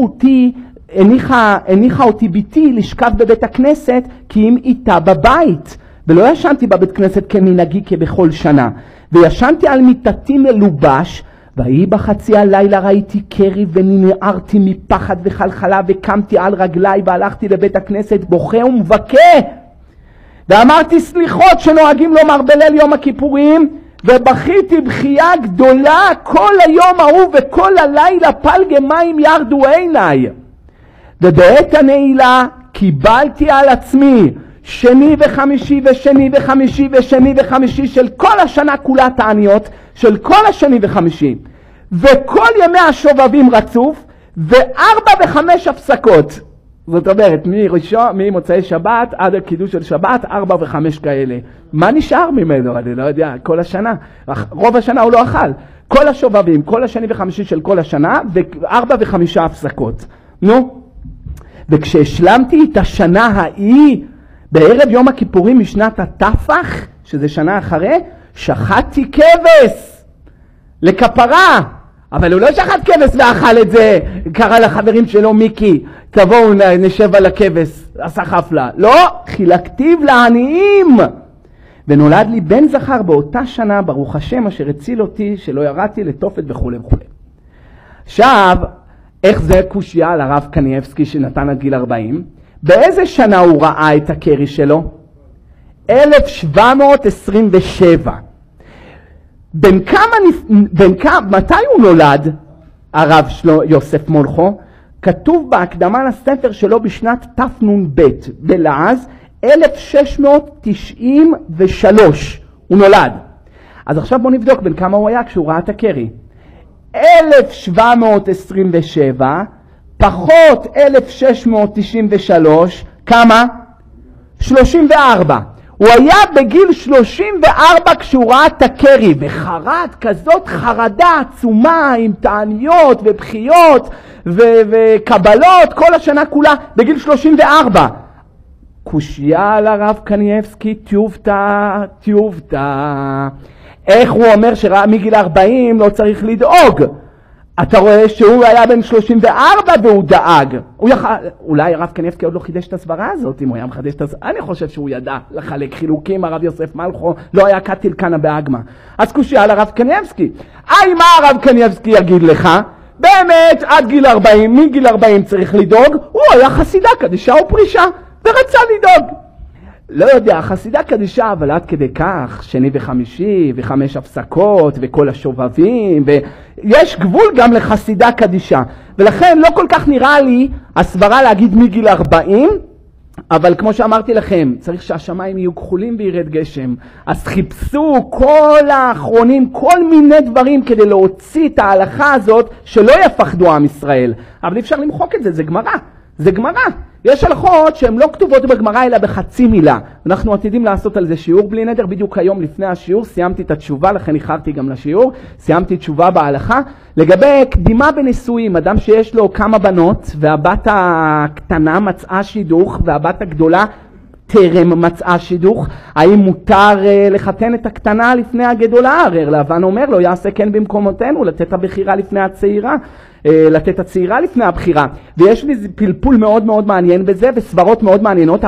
הניחה אותי ביתי לשכב בבית הכנסת, כי אם איתה בבית, ולא ישנתי בבית כנסת כמנהגי כבכל שנה, וישנתי על מיטתי מלובש, והיא בחצי הלילה ראיתי קרי וננערתי מפחד וחלחלה, וקמתי על רגליי והלכתי לבית הכנסת בוכה ומבכה, ואמרתי סליחות שנוהגים לומר בליל יום הכיפורים, ובכיתי בחייה גדולה כל היום ההוא וכל הלילה פלגי מים ירדו עיניי. ובעת הנעילה קיבלתי על עצמי שני וחמישי ושני וחמישי ושני וחמישי של כל השנה כולה תעניות, של כל השני וחמישי, וכל ימי השובבים רצוף, 4 ו5 הפסקות. זאת אומרת, ממוצאי שבת עד הקידוש של שבת, 4 ו5 כאלה. מה נשאר ממנו? אני לא יודע, כל השנה. רוב השנה הוא לא אכל. כל השובבים, כל השני וחמישי של כל השנה, ו4 ו5 הפסקות. נו, וכשהשלמתי את השנה ההיא, בערב יום הכיפורים משנת התפח, שזה שנה אחרי, שחטתי כבש לכפרה. אבל הוא לא שחט כבש ואכל את זה, קרא לחברים שלו מיקי, תבואו נשב על הכבש, עשה חפלה. לא, חילקתיו לעניים. ונולד לי בן זכר באותה שנה, ברוך השם, אשר הציל אותי, שלא ירדתי לתופת וכו' וכו'. עכשיו, איך זה קושיה על הרב קניאבסקי שנתן עד גיל 40? באיזה שנה הוא ראה את הקרי שלו? 1727. מתי הוא נולד, הרב יוסף מולכו? כתוב בהקדמה לספר שלו בשנת תנ"ב, בלעז, 1693 הוא נולד. אז עכשיו בוא נבדוק בין כמה הוא היה כשהוא ראה את הקרי. 1727 פחות 1693, כמה? 34. הוא היה בגיל 34 כשהוא ראה את הקרי, וחרד כזאת חרדה עצומה עם תעניות ובחיות וקבלות כל השנה כולה בגיל 34. קושיה על הרב קניאבסקי, טיובטה. איך הוא אומר שמגיל 40 לא צריך לדאוג? אתה רואה שהוא היה בן 34 והוא דאג. אולי הרב קניאבסקי עוד לא חידש את הסברה הזאת, אם הוא היה מחדש את הסברה. אני חושב שהוא ידע לחלק חילוקים, הרב יוסף מלכו לא היה קטיל כאן באגמה. אז קושיה על הרב קניאבסקי. מה הרב קניאבסקי יגיד לך? באמת, עד גיל 40, מגיל 40 צריך לדאוג, הוא היה חסידה קדישה ופרישה, ורצה לדאוג. לא יודע, חסידה קדישה, אבל עד כדי כך, שני וחמישי, וחמש הפסקות, וכל השובבים, ויש גבול גם לחסידה קדישה. ולכן לא כל כך נראה לי הסברה להגיד מגיל 40, אבל כמו שאמרתי לכם, צריך שהשמיים יהיו כחולים וירד גשם. אז חיפשו כל האחרונים, כל מיני דברים כדי להוציא את ההלכה הזאת שלא יפחדו עם ישראל. אבל אי אפשר למחוק את זה, זה גמרא. זה גמרא. יש הלכות שהן לא כתובות בגמרא אלא בחצי מילה. אנחנו עתידים לעשות על זה שיעור בלי נדר. בדיוק היום לפני השיעור סיימתי את התשובה, לכן איחרתי גם לשיעור. סיימתי תשובה בהלכה. לגבי קדימה בנישואים, אדם שיש לו כמה בנות והבת הקטנה מצאה שידוך והבת הגדולה טרם מצאה שידוך, האם מותר לחתן את הקטנה לפני הגדולה? הרי לבן אומר לו יעשה כן במקומותינו, לתת הבחירה לפני הצעירה. לתת הצעירה לפני הבחירה, ויש לי פלפול מאוד מאוד מעניין בזה, וסברות מאוד מעניינות,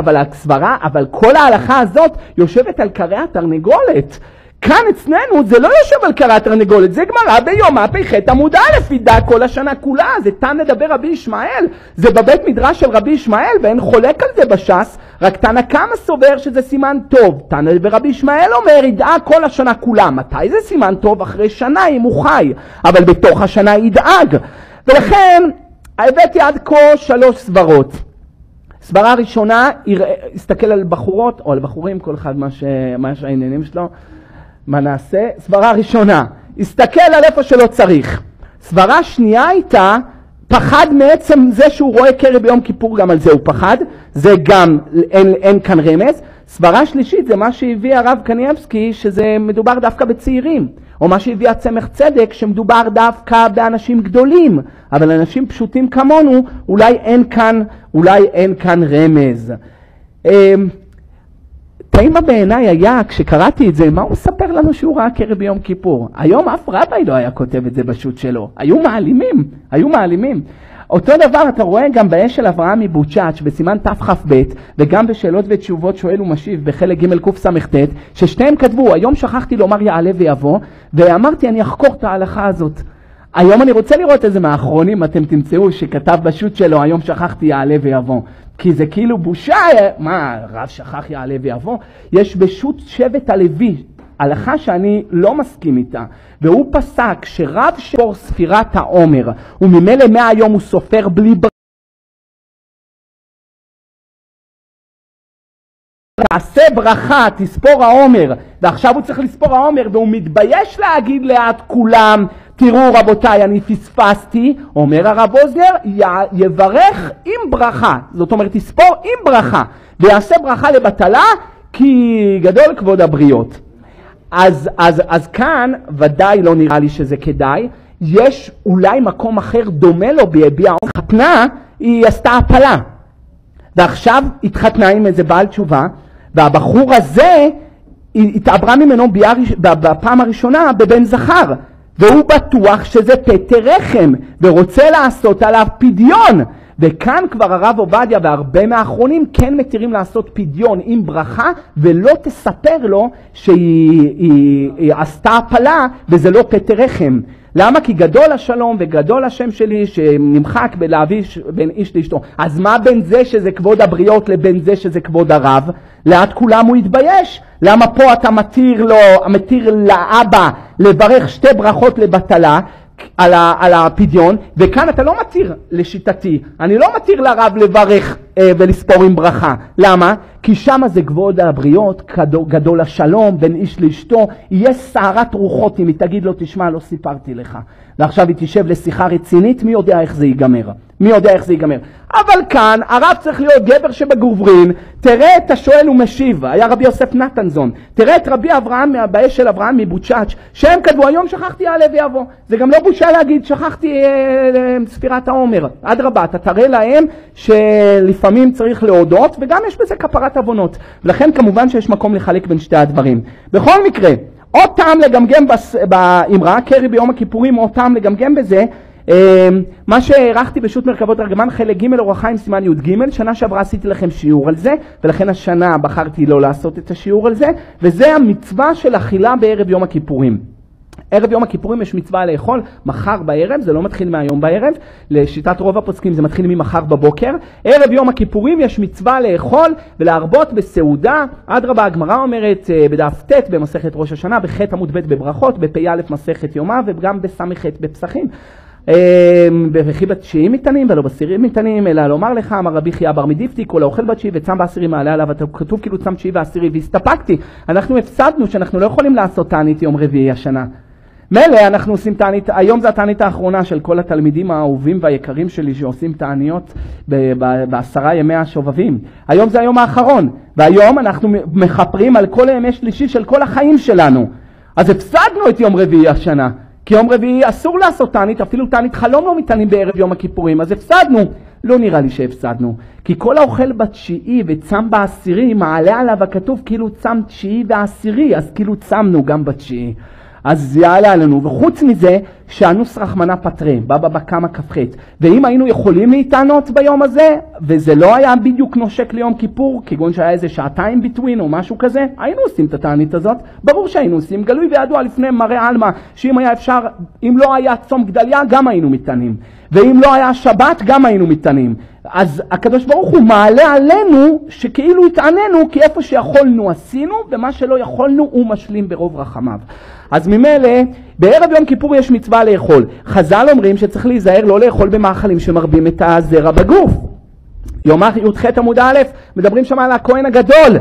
אבל כל ההלכה הזאת יושבת על קרי התרנגולת. כאן אצלנו זה לא יושב על קרי התרנגולת, זה גמרא ביומא פ"ח עמוד א', ידע כל השנה כולה, זה תנא דבר רבי ישמעאל, זה בבית מדרש של רבי ישמעאל, ואין חולק על זה בש"ס, רק תנא קמא סובר שזה סימן טוב. תנא דבר רבי ישמעאל אומר, ידע כל השנה כולה. מתי זה סימן טוב? אחרי שנה אם הוא חי, אבל בתוך השנה ידאג. ולכן הבאתי עד כה 3 סברות. סברה ראשונה, הסתכל על בחורות, או על בחורים, כל אחד מה שהעניינים שלו, מה נעשה? סברה ראשונה, הסתכל על איפה שלא צריך. סברה שנייה הייתה, פחד מעצם זה שהוא רואה קרב ביום כיפור, גם על זה הוא פחד, זה גם אין כאן רמז. סברה שלישית זה מה שהביא הרב קניאבסקי, שזה מדובר דווקא בצעירים, או מה שהביא הצמח צדק, שמדובר דווקא באנשים גדולים, אבל אנשים פשוטים כמונו, אולי אין כאן רמז. תאימה בעיניי היה, כשקראתי את זה, מה הוא מספר לנו שהוא ראה קרב ביום כיפור? היום אף רבי לא היה כותב את זה בשו"ת שלו. היו מעלימים. אותו דבר אתה רואה גם באש של אברהם מבוצ'אץ' בסימן תכ"ב, וגם בשאלות ותשובות שואל ומשיב בחלק ג' קס"ט, ששתיהם כתבו, היום שכחתי לומר יעלה ויבוא, ואמרתי אני אחקור את ההלכה הזאת. היום אני רוצה לראות איזה מהאחרונים אתם תמצאו שכתב בשו"ת שלו, היום שכחתי יעלה ויבוא. כי זה כאילו בושה, מה, רב שכח יעלה ויבוא? יש בשו"ת שבט הלוי, הלכה שאני לא מסכים איתה, והוא פסק שרב שבור ספירת העומר, וממילא 100 יום הוא סופר בלי תעשה ברכה, תספור העומר, ועכשיו הוא צריך לספור העומר, והוא מתבייש להגיד ליד כולם, תראו רבותיי, אני פספסתי, אומר הרב אוזנר, יברך עם ברכה, זאת אומרת תספור עם ברכה, ויעשה ברכה לבטלה, כי גדול כבוד הבריות. אז כאן ודאי לא נראה לי שזה כדאי, יש אולי מקום אחר דומה לו ביביע העומר, חתנה היא עשתה הפלה, ועכשיו התחתנה עם איזה בעל תשובה, והבחור הזה התעברה ממנו בפעם הראשונה בבן זכר, והוא בטוח שזה פטר רחם, ורוצה לעשות עליו פדיון. וכאן כבר הרב עובדיה והרבה מהאחרונים כן מתירים לעשות פדיון עם ברכה, ולא תספר לו שהיא עשתה הפלה וזה לא פטר רחם. למה? כי גדול השלום וגדול השם שלי שנמחק בלהביא בין איש לאשתו. אז מה בין זה שזה כבוד הבריות לבין זה שזה כבוד הרב? לאט כולם הוא יתבייש. למה פה אתה מתיר לאבא לברך 2 ברכות לבטלה על הפדיון, וכאן אתה לא מתיר לשיטתי, אני לא מתיר לרב לברך ולספור עם ברכה. למה? כי שם זה כבוד הבריות, גדול השלום בין איש לאשתו, יהיה סערת רוחות אם היא תגיד לו תשמע לא סיפרתי לך, ועכשיו היא תשב לשיחה רצינית, מי יודע איך זה ייגמר. אבל כאן הרב צריך להיות גבר שבגוברין, תראה את השואל ומשיב, היה רבי יוסף נתנזון, תראה את רבי אברהם מהבאש של אברהם מבוצ'אץ', שהם כתבו היום שכחתי יעלה ויבוא, זה גם לא בושה להגיד שכחתי ספירת העומר, עד רבה, אתה תראה להם שלפעמים צריך להודות וגם יש בזה כפרת עוונות, ולכן כמובן שיש מקום לחלק בין שתי הדברים. בכל מקרה, עוד טעם לגמגם באמרה, קרי ביום הכיפורים, עוד טעם לגמגם בזה, מה שהערכתי בשו"ת מרכבות ארגמן חלק ג' אורח חיים סימן י"ג, שנה שעברה עשיתי לכם שיעור על זה, ולכן השנה בחרתי לא לעשות את השיעור על זה, וזה המצווה של אכילה בערב יום הכיפורים. ערב יום הכיפורים יש מצווה לאכול מחר בערב, זה לא מתחיל מהיום בערב, לשיטת רוב הפוסקים זה מתחיל ממחר בבוקר. ערב יום הכיפורים יש מצווה לאכול ולהרבות בסעודה, אדרבה הגמרא אומרת בדף ט' במסכת ראש השנה, בח' עמוד ב' בברכות, בפ"א מסכת יומא וגם בסמ"ח בפסחים. וכי בתשיעים מתנים ולא בעשירים מתנים, אלא לומר לך, אמר רבי חייא בר מדיפתי, כל האוכל בתשיעי וצם בעשירי מעלה עליו, כתוב כאילו צם תשיעי ועשירי, והסתפקתי. אנחנו הפסדנו שאנחנו לא יכולים לעשות תענית יום רביעי השנה. מילא אנחנו עושים תענית, היום זה התענית האחרונה של כל התלמידים האהובים והיקרים שלי שעושים תעניות ב10 ימי השובבים. היום זה היום האחרון, והיום אנחנו מחפרים על כל ימי שלישי של כל החיים שלנו. אז הפסדנו את יום רביעי השנה. כי יום רביעי אסור לעשות תענית, אפילו תענית חלום לא מתענים בערב יום הכיפורים, אז הפסדנו. לא נראה לי שהפסדנו. כי כל האוכל בתשיעי וצם בעשירי, מעלה עליו הכתוב כאילו צם תשיעי ועשירי, אז כאילו צמנו גם בתשיעי. אז זה יעלה עלינו, וחוץ מזה, שאנוס רחמנה פטרי, בבא כמה כ"ח. ואם היינו יכולים להתענות ביום הזה, וזה לא היה בדיוק נושק ליום כיפור, כגון שהיה איזה שעתיים ביטווין או משהו כזה, היינו עושים את התענית הזאת. ברור שהיינו עושים, גלוי וידוע לפני מראה אלמה, שאם היה אפשר, אם לא היה צום גדליה, גם היינו מתענים. ואם לא היה שבת, גם היינו מתענים. אז הקדוש ברוך הוא מעלה עלינו שכאילו התעננו, כי איפה שיכולנו עשינו, ומה שלא יכולנו הוא משלים ברוב רחמיו. אז ממילא, בערב יום כיפור יש מצווה לאכול. חז"ל אומרים שצריך להיזהר לא לאכול במאכלים שמרבים את הזרע בגוף. יומא י"ח עמוד א', מדברים שם על הכהן הגדול.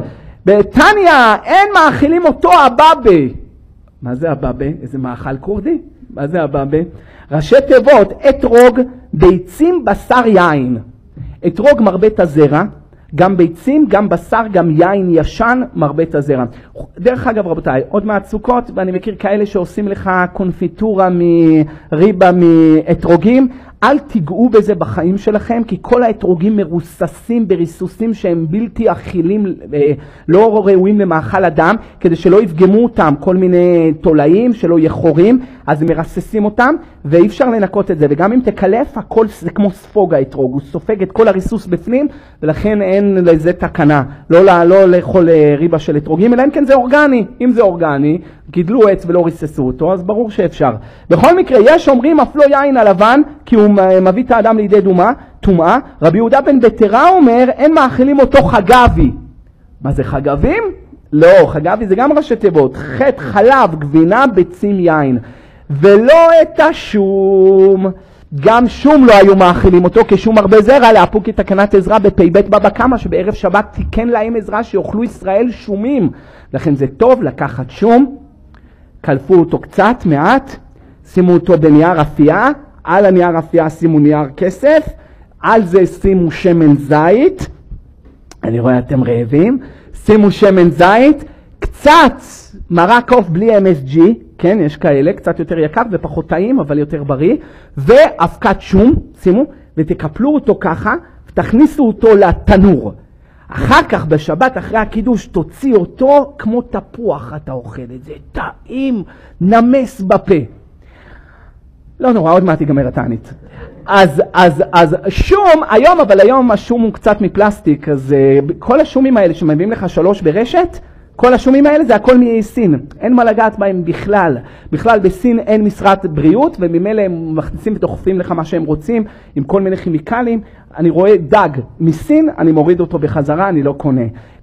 בתניא אין מאכילים אותו הבאבה. מה זה הבאבה? איזה מאכל קורדי? מה זה הבאבה? ראשי תיבות, אתרוג, ביצים, בשר, יין. אתרוג מרבה את הזרע, גם ביצים, גם בשר, גם יין ישן, מרבה את הזרע. דרך אגב רבותיי, עוד מהסוכות, ואני מכיר כאלה שעושים לך קונפיטורה מריבה מאתרוגים, אל תיגעו בזה בחיים שלכם, כי כל האתרוגים מרוססים בריסוסים שהם בלתי אכילים, לא ראויים למאכל אדם, כדי שלא יפגמו אותם כל מיני תולעים, שלא יהיה חורים, אז מרססים אותם, ואי אפשר לנקות את זה. וגם אם תקלף, הכל זה כמו ספוג האתרוג, הוא סופג את כל הריסוס בפנים, ולכן אין לזה תקנה, לא לאכול ריבה של אתרוגים, אלא אם כן זה אורגני. אם זה אורגני, גידלו עץ ולא ריססו אותו, אז ברור שאפשר. בכל מקרה, יש אומרים אף לא יין הלבן, כי הוא מביא את האדם לידי טומאה. רבי יהודה בן בתרה אומר, אין מאכילים אותו חגבי. מה זה חגבים? לא, חגבי זה גם ראשי תיבות. חטא, חלב, גבינה, ביצים, יין. ולא את השום. גם שום לא היו מאכילים אותו, כשום הרבה זרע, להפוק את תקנת עזרא בפ"ב בבא קמא, שבערב שבת תיקן להם עזרא שיאכלו ישראל שומים. לכן זה טוב לקחת שום, קלפו אותו קצת, מעט, שימו אותו בנייר אפייה, על הנייר אפייה שימו נייר כסף, על זה שימו שמן זית, אני רואה אתם רעבים, שימו שמן זית, קצת מרק עוף בלי MSG, כן, יש כאלה, קצת יותר יקר ופחות טעים, אבל יותר בריא, ואבקת שום, שימו, ותקפלו אותו ככה, ותכניסו אותו לתנור. אחר כך בשבת, אחרי הקידוש, תוציא אותו כמו תפוח, אתה אוכל את זה, טעים, נמס בפה. לא נורא, עוד מעט ייגמר התענית. אז שום, אבל היום השום הוא קצת מפלסטיק, אז כל השומים האלה שמביאים לך 3 ברשת, כל השומים האלה זה הכל מסין, אין מה לגעת בהם בכלל. בכלל בסין אין משרד בריאות, וממילא הם מכניסים ודוחפים לך מה שהם רוצים, עם כל מיני כימיקלים. אני רואה דג מסין, אני מוריד אותו בחזרה, אני לא קונה.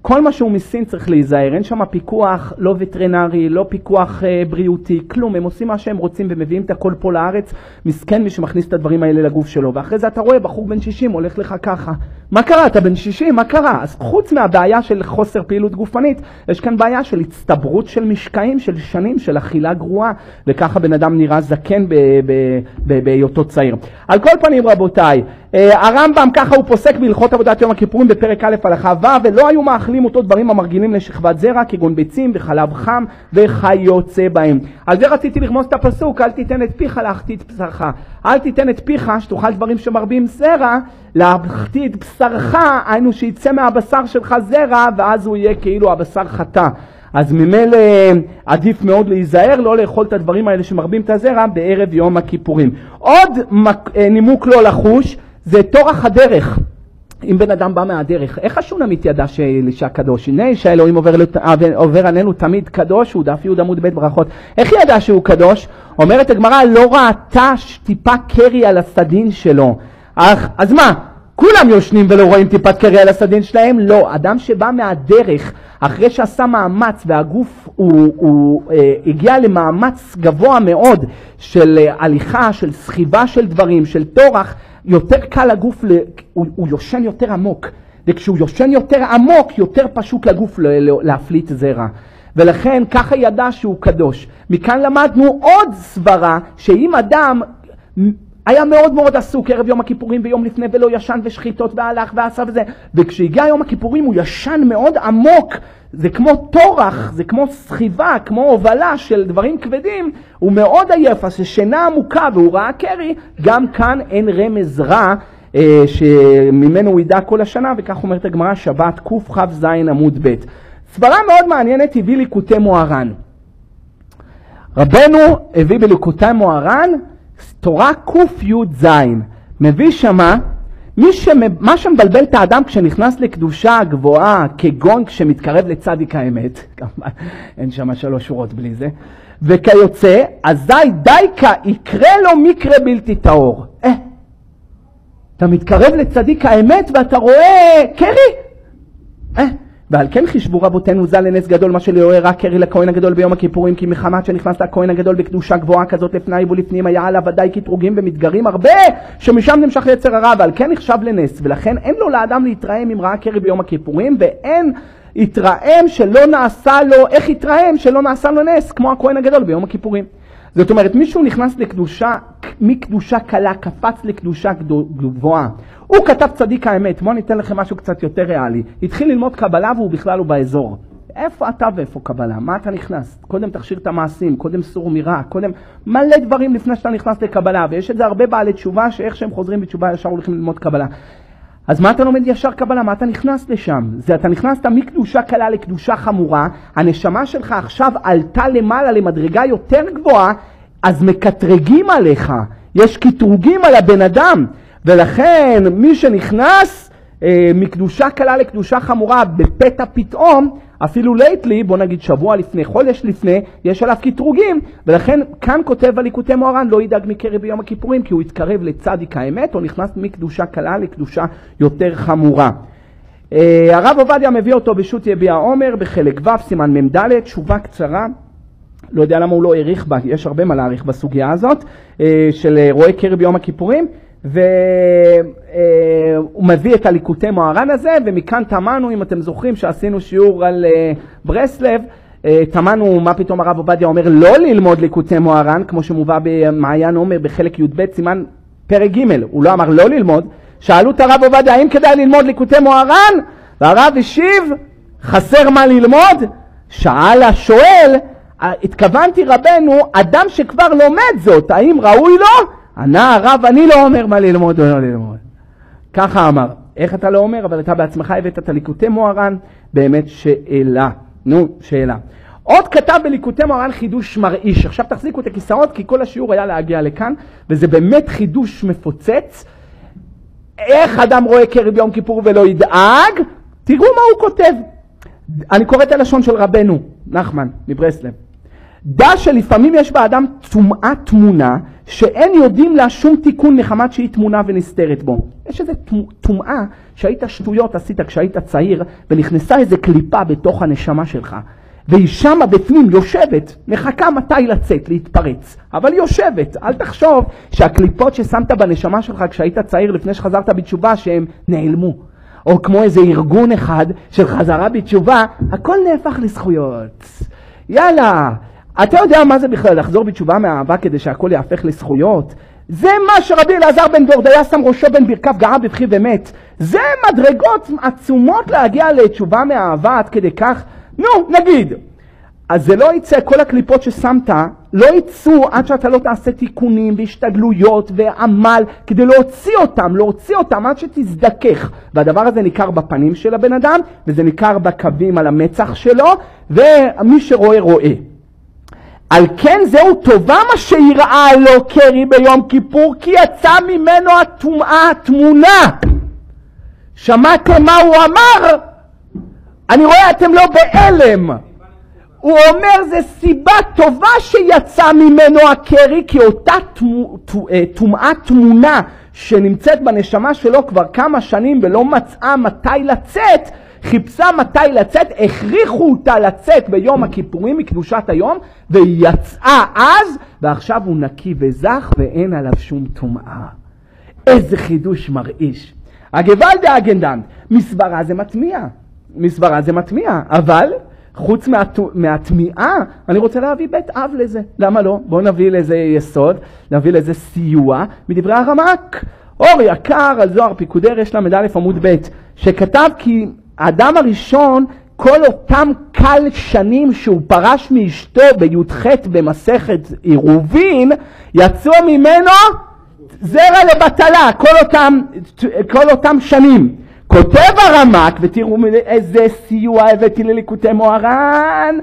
כל מה שהוא מסין צריך להיזהר, אין שם פיקוח לא וטרינרי, לא פיקוח בריאותי, כלום, הם עושים מה שהם רוצים ומביאים את הכל פה לארץ, מסכן מי שמכניס את הדברים האלה לגוף שלו, ואחרי זה אתה רואה בחור בן 60 הולך לך ככה, מה קרה? אתה בן 60? מה קרה? אז חוץ מהבעיה של חוסר פעילות גופנית, יש כאן בעיה של הצטברות של משקעים, של שנים, של אכילה גרועה, וככה בן אדם נראה זקן בהיותו צעיר. על כל פנים רבותיי, הרמב"ם ככה הוא פוסק בהלכות עבודת יום הכיפורים בפרק א' הלכה ו', ולא היו מאכלים אותו דברים המרגילים לשכבת זרע, כגון ביצים וחלב חם וכיוצא בהם. על זה רציתי לרמוז את הפסוק, אל תיתן את פיך להחטיא את בשרך. אל תיתן את פיך שתאכל דברים שמרבים זרע, להחטיא את בשרך, היינו שיצא מהבשר שלך זרע, ואז הוא יהיה כאילו הבשר חטא. אז ממילא עדיף מאוד להיזהר, לא לאכול את הדברים האלה שמרבים את הזרע בערב יום הכיפורים. עוד נימוק לא לחוש, זה תורך הדרך. אם בן אדם בא מהדרך, איך השונמית ידע שאלישע קדוש? הנה שהאלוהים עובר עלינו תמיד קדוש, הוא דף י' עמוד ב' ברכות. איך ידע שהוא קדוש? אומרת הגמרא, לא ראתה טיפה קרי על הסדין שלו. אז מה? כולם יושנים ולא רואים טיפת קרי על הסדין שלהם? לא. אדם שבא מהדרך, אחרי שעשה מאמץ והגוף הוא הגיע למאמץ גבוה מאוד של הליכה, של סחיבה של דברים, של תורח, יותר קל לגוף, הוא יושן יותר עמוק. וכשהוא יושן יותר עמוק, יותר פשוט לגוף להפליט זרע. ולכן ככה ידע שהוא קדוש. מכאן למדנו עוד סברה, שאם אדם היה מאוד מאוד עסוק ערב יום הכיפורים ויום לפני ולא ישן ושחיתות והלך ועשה וזה, וכשהגיע יום הכיפורים הוא ישן מאוד עמוק, זה כמו תורח, זה כמו סחיבה, כמו הובלה של דברים כבדים, הוא מאוד עייף, אז ששינה עמוקה והוא ראה קרי, גם כאן אין רמז רע שממנו הוא ידע כל השנה, וכך אומרת הגמרא שבת קכ"ז עמוד ב'. סברה מאוד מעניינת הביא ליקוטי מוהר"ן. רבנו הביא בליקוטי מוהר"ן תורה ק"י"ז, מביא שמה מה שמבלבל את האדם כשנכנס לקדושה גבוהה, כגון כשמתקרב לצדיק האמת, אין שמה 3 שורות בלי זה, וכיוצא, אזי דייקה יקרה לו מקרה בלתי טהור. אתה מתקרב לצדיק האמת ואתה רואה קרי? ועל כן חישבו רבותינו ז"ל לנס גדול מה שלא הראה קרי לכהן הגדול ביום הכיפורים, כי מחמת שנכנס לכהן הגדול בקדושה גבוהה כזאת לפני ולפנים, היה עליו ודאי קטרוגים ומתגרים הרבה שמשם נמשך יצר הרע, ועל כן נחשב לנס, ולכן אין לו לאדם להתרעם אם ראה קרי ביום הכיפורים, ואין יתרעם שלא נעשה לו, איך יתרעם שלא נעשה לו נס כמו הכהן הגדול ביום הכיפורים. זאת אומרת, מישהו נכנס לקדושה, מקדושה קלה, קפץ לקדושה גבוהה. הוא כתב צדיק האמת, בוא ניתן לכם משהו קצת יותר ריאלי. התחיל ללמוד קבלה והוא בכלל הוא באזור. איפה אתה ואיפה קבלה? מה אתה נכנס? קודם תכשיר את המעשים, קודם סור מרע, קודם מלא דברים לפני שאתה נכנס לקבלה. ויש את זה הרבה בעלי תשובה, שאיך שהם חוזרים בתשובה ישר הולכים ללמוד קבלה. אז מה אתה לומד ישר קבלה? מה אתה נכנס לשם? זה אתה נכנסת מקדושה קלה לקדושה חמורה, הנשמה שלך עכשיו עלתה למעלה למדרגה יותר גבוהה, אז מקטרגים עליך, יש קטרוגים על הבן אדם, ולכן מי שנכנס מקדושה קלה לקדושה חמורה בפתע פתאום, אפילו לייטלי, בוא נגיד שבוע לפני, חודש לפני, יש עליו קטרוגים, ולכן כאן כותב הליקוטי מוהר"ן, לא ידאג מקרי ביום הכיפורים, כי הוא יתקרב לצדיק האמת, או נכנס מקדושה קלה לקדושה יותר חמורה. הרב עובדיה מביא אותו בשו"ת יביע עומר, בחלק ו' סימן מ"ד, תשובה קצרה, לא יודע למה הוא לא העריך בה, יש הרבה מה להעריך בסוגיה הזאת, של רואה קרי ביום הכיפורים, והוא מביא את הליקוטי מוהר"ן הזה, ומכאן תמנו, אם אתם זוכרים שעשינו שיעור על ברסלב, תמנו מה פתאום הרב עובדיה אומר לא ללמוד ליקוטי מוהר"ן, כמו שמובא במעיין עומר בחלק י"ב סימן פרק ג', הוא לא אמר לא ללמוד, שאלו את הרב עובדיה האם כדאי ללמוד ליקוטי מוהר"ן, והרב השיב חסר מה ללמוד, שאל השואל, התכוונתי רבנו, אדם שכבר לומד זאת, האם ראוי לו? ענה הרב, אני לא אומר מה ללמוד או לא ללמוד. ככה אמר. איך אתה לא אומר? אבל אתה בעצמך הבאת את הליקוטי מוהר"ן, באמת שאלה. שאלה. עוד כתב בליקוטי מוהר"ן חידוש מרעיש. עכשיו תחזיקו את הכיסאות, כי כל השיעור היה להגיע לכאן, וזה באמת חידוש מפוצץ. איך אדם רואה קרי ביום כיפור ולא ידאג? תראו מה הוא כותב. אני קורא את הלשון של רבנו, נחמן, מברסלב. דע שלפעמים יש באדם טומאה תמונה, שאין יודעים לה שום תיקון מחמת שהיא תמונה ונסתרת בו. יש איזו טומאה שהיית שטויות עשית כשהיית צעיר, ונכנסה איזו קליפה בתוך הנשמה שלך. והיא שמה בפנים יושבת, מחכה מתי לצאת, להתפרץ. אבל יושבת, אל תחשוב שהקליפות ששמת בנשמה שלך כשהיית צעיר לפני שחזרת בתשובה, שהם נעלמו. או כמו איזה ארגון אחד של חזרה בתשובה, הכל נהפך לזכויות. יאללה, אתה יודע מה זה בכלל לחזור בתשובה מהאהבה כדי שהכל יהפך לזכויות? זה מה שרבי אלעזר בן דורדיה שם ראשו בין ברכיו גאה בבכי ומת. זה מדרגות עצומות להגיע לתשובה מהאהבה עד כדי כך. נו, נגיד. אז זה לא יצא, כל הקליפות ששמת לא יצאו עד שאתה לא תעשה תיקונים והשתדלויות ועמל כדי להוציא אותם עד שתזדכך. והדבר הזה ניכר בפנים של הבן אדם, וזה ניכר בקווים על המצח שלו, ומי שרואה רואה. על כן זהו טובה מה שיראה לו קרי ביום כיפור, כי יצא ממנו הטומאה התמונה. שמעתם מה הוא אמר? אני רואה אתם לא בהלם. הוא אומר זה סיבה טובה שיצא ממנו הקרי, כי אותה טומאה תמונה שנמצאת בנשמה שלו כבר כמה שנים ולא מצאה מתי לצאת, חיפשה מתי לצאת, הכריחו אותה לצאת ביום הכיפורים מקדושת היום, והיא יצאה אז, ועכשיו הוא נקי וזך ואין עליו שום טומאה. איזה חידוש מרעיש. הגוואלדה אגנדן, מסברה זה מטמיע, אבל חוץ מהתמיעה, אני רוצה להביא בית אב לזה. למה לא? בואו נביא לזה יסוד, נביא לזה סיוע מדברי הרמ"ק. אור יקר על זוהר פיקודי רש ל"א עמוד ב', שכתב כי האדם הראשון, כל אותם קל שנים שהוא פרש מאשתו בי"ח במסכת עירובין, יצאו ממנו זרע לבטלה, כל אותם שנים. כותב הרמ"ק, ותראו איזה סיוע הבאתי לליקוטי מוהר"ן,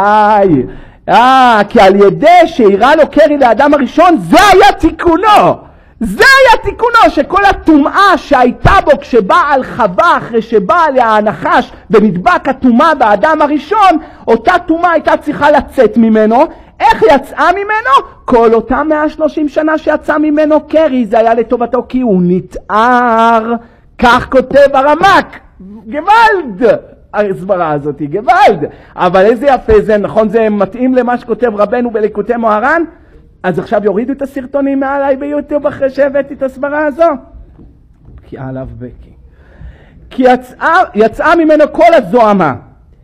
כי על ידי שהראה לו קרי לאדם הראשון, זה היה תיקונו, שכל הטומאה שהייתה בו כשבא על חווה, אחרי שבא עליה הנחש ונדבק הטומאה באדם הראשון, אותה טומאה הייתה צריכה לצאת ממנו. איך יצאה ממנו? כל אותם 130 שנה שיצא ממנו קרי, זה היה לטובתו כי הוא נתאר. כך כותב הרמ"ק. גוואלד! ההסברה הזאת היא גוואלד. אבל איזה יפה זה, נכון, זה מתאים למה שכותב רבנו בליקוטי מוהר"ן? אז עכשיו יורידו את הסרטונים מעליי ביוטיוב אחרי שהבאתי את הסברה הזו. כי עליו בקי. כי יצאה ממנו כל הזוהמה.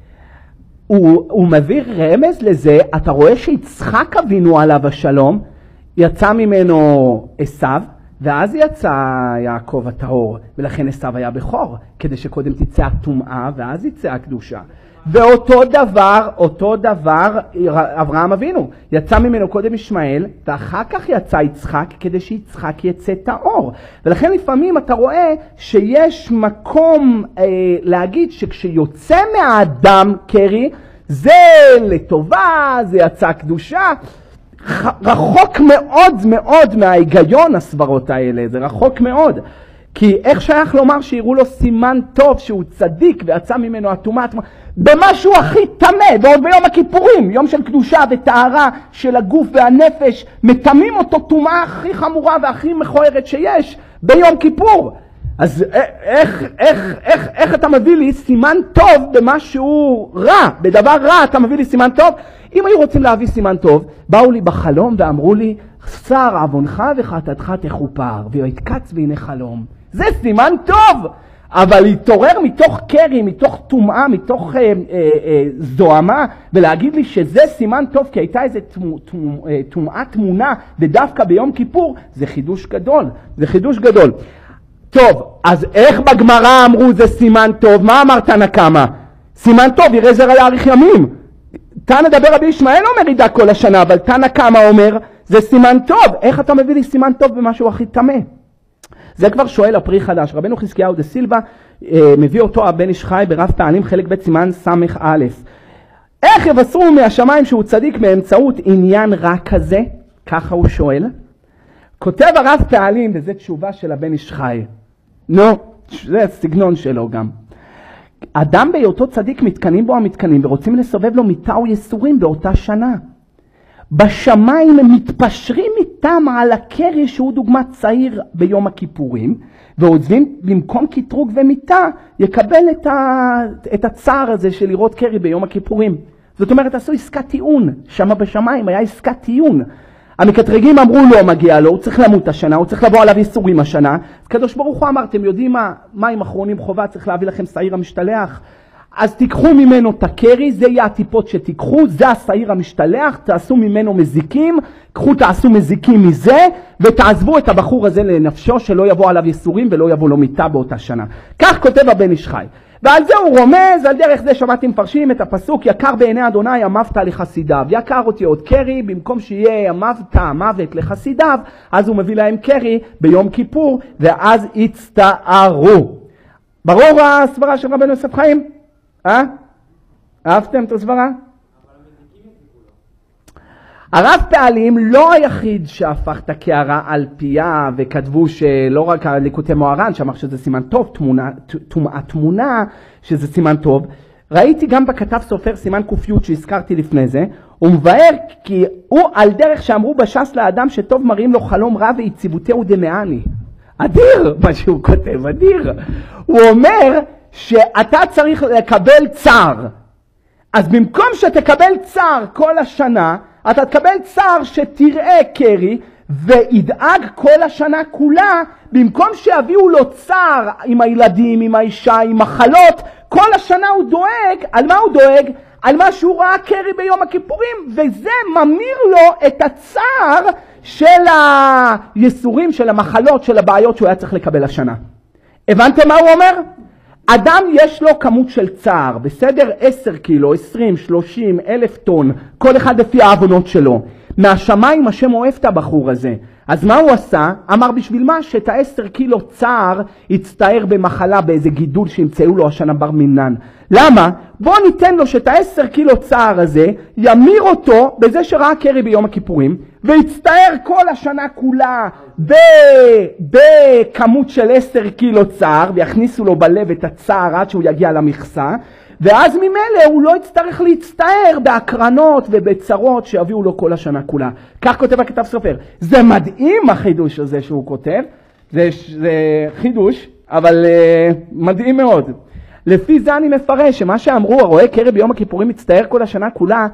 הוא מביא רמז לזה, אתה רואה שיצחק אבינו עליו השלום, יצא ממנו עשיו, ואז יצא יעקב הטהור, ולכן עשיו היה בכור, כדי שקודם תצא הטומאה ואז יצא הקדושה. ואותו דבר אברהם אבינו, יצא ממנו קודם ישמעאל, ואחר כך יצא יצחק, כדי שיצחק יצא טהור. ולכן לפעמים אתה רואה שיש מקום להגיד שכשיוצא מהאדם קרי, זה לטובה, זה יצא קדושה. רחוק מאוד מאוד מההיגיון הסברות האלה, זה רחוק מאוד. כי איך שייך לומר שיראו לו סימן טוב שהוא צדיק ויצא ממנו הטומאה במשהו הכי טמא, ועוד ביום הכיפורים, יום של קדושה וטהרה של הגוף והנפש, מטמאים אותו טומאה הכי חמורה והכי מכוערת שיש ביום כיפור. אז איך אתה מביא לי סימן טוב במשהו רע, בדבר רע אתה מביא לי סימן טוב? אם היו רוצים להביא סימן טוב, באו לי בחלום ואמרו לי, שר עוונך וחטאתך תכופר, ויתקץ והנה חלום. זה סימן טוב, אבל להתעורר מתוך קרי, מתוך טומאה, מתוך זוהמה, ולהגיד לי שזה סימן טוב, כי הייתה איזה טומאה תמונה, ודווקא ביום כיפור, זה חידוש גדול. טוב, אז איך בגמרא אמרו זה סימן טוב? מה אמר תנא קמא? סימן טוב, יראה זרע להאריך ימים. תנא דבר רבי ישמעאל אומר ידע כל השנה, אבל תנא קמא אומר זה סימן טוב. איך אתה מביא לי סימן טוב במשהו הכי טמא? זה כבר שואל הפרי חדש. רבנו חזקיהו דה סילבה מביא אותו הבן איש חי ברב פעלים חלק ב' סימן סמך א'. איך יבשרו מהשמיים שהוא צדיק באמצעות עניין רע כזה? ככה הוא שואל. כותב הרב פעלים, וזה תשובה של הבן איש חי. זה הסגנון שלו גם. אדם בהיותו צדיק מתקנים בו המתקנים ורוצים לסובב לו מיתה או יסורים באותה שנה. בשמיים הם מתפשרים איתם על הקרי שהוא דוגמת צעיר ביום הכיפורים, ועוזבים במקום קטרוג ומיטה יקבל את הצער הזה של לראות קרי ביום הכיפורים. זאת אומרת, עשו עסקת טיעון, שמה בשמיים היה עסקת טיעון. המקטרגים אמרו לא מגיע לו, הוא צריך למות השנה, הוא צריך לבוא עליו איסורים השנה. אז קדוש ברוך הוא אמר, אתם יודעים מה, מים אחרונים חובה, צריך להביא לכם שעיר המשתלח. אז תיקחו ממנו את הקרי, זה יהיה הטיפות שתיקחו, זה השעיר המשתלח, תעשו ממנו מזיקים, קחו תעשו מזיקים מזה, ותעזבו את הבחור הזה לנפשו, שלא יבוא עליו איסורים ולא יבוא לו מיטה באותה שנה. כך כותב הבן איש חי. ועל זה הוא רומז, על דרך זה שמעתי מפרשים את הפסוק, יקר בעיני אדוני המוות לחסידיו. יקר אותי עוד קרי, במקום שיהיה המוות לחסידיו, אז הוא מביא להם קרי ביום כיפור, ואז הצטערו. ברור הסברה של רבנו יוסף חיים? אהבתם את הסברה? הרב פעלים לא היחיד שהפך את הקערה על פיה, וכתבו שלא רק ליקוטי מוהר"ן שאמר שזה סימן טוב, התמונה שזה סימן טוב. ראיתי גם בכתב סופר סימן קופיות שהזכרתי לפני זה, הוא מבאר כי הוא על דרך שאמרו בש"ס לאדם שטוב מראים לו חלום רע ויציבותהו דמעני. אדיר מה שהוא כותב, אדיר. הוא אומר שאתה צריך לקבל צער. אז במקום שתקבל צער כל השנה, אתה תקבל צער שתראה קרי וידאג כל השנה כולה, במקום שיביאו לו צער עם הילדים, עם האישה, עם מחלות, כל השנה הוא דואג, על מה הוא דואג? על מה שהוא ראה קרי ביום הכיפורים, וזה ממיר לו את הצער של היסורים, של המחלות, של הבעיות שהוא היה צריך לקבל השנה. הבנתם מה הוא אומר? אדם יש לו כמות של צער, בסדר? 10 קילו, 20, 30, 1,000 טון, כל אחד לפי העוונות שלו. מהשמיים השם אוהב את הבחור הזה. אז מה הוא עשה? אמר בשביל מה? שאת 10 קילו צער יצטער במחלה באיזה גידול שימצאו לו השנה בר מינן. למה? בוא ניתן לו שאת 10 קילו צער הזה ימיר אותו בזה שראה קרי ביום הכיפורים, ויצטער כל השנה כולה בכמות של 10 קילו צער, ויכניסו לו בלב את הצער עד שהוא יגיע למכסה, ואז ממילא הוא לא יצטרך להצטער בהקרנות ובצרות שיביאו לו כל השנה כולה. כך כותב הכתב סופר. זה מדהים החידוש הזה שהוא כותב, זה חידוש, אבל מדהים מאוד. לפי זה אני מפרש שמה שאמרו, הרואה קרי ביום הכיפורים יצטער כל השנה כולה,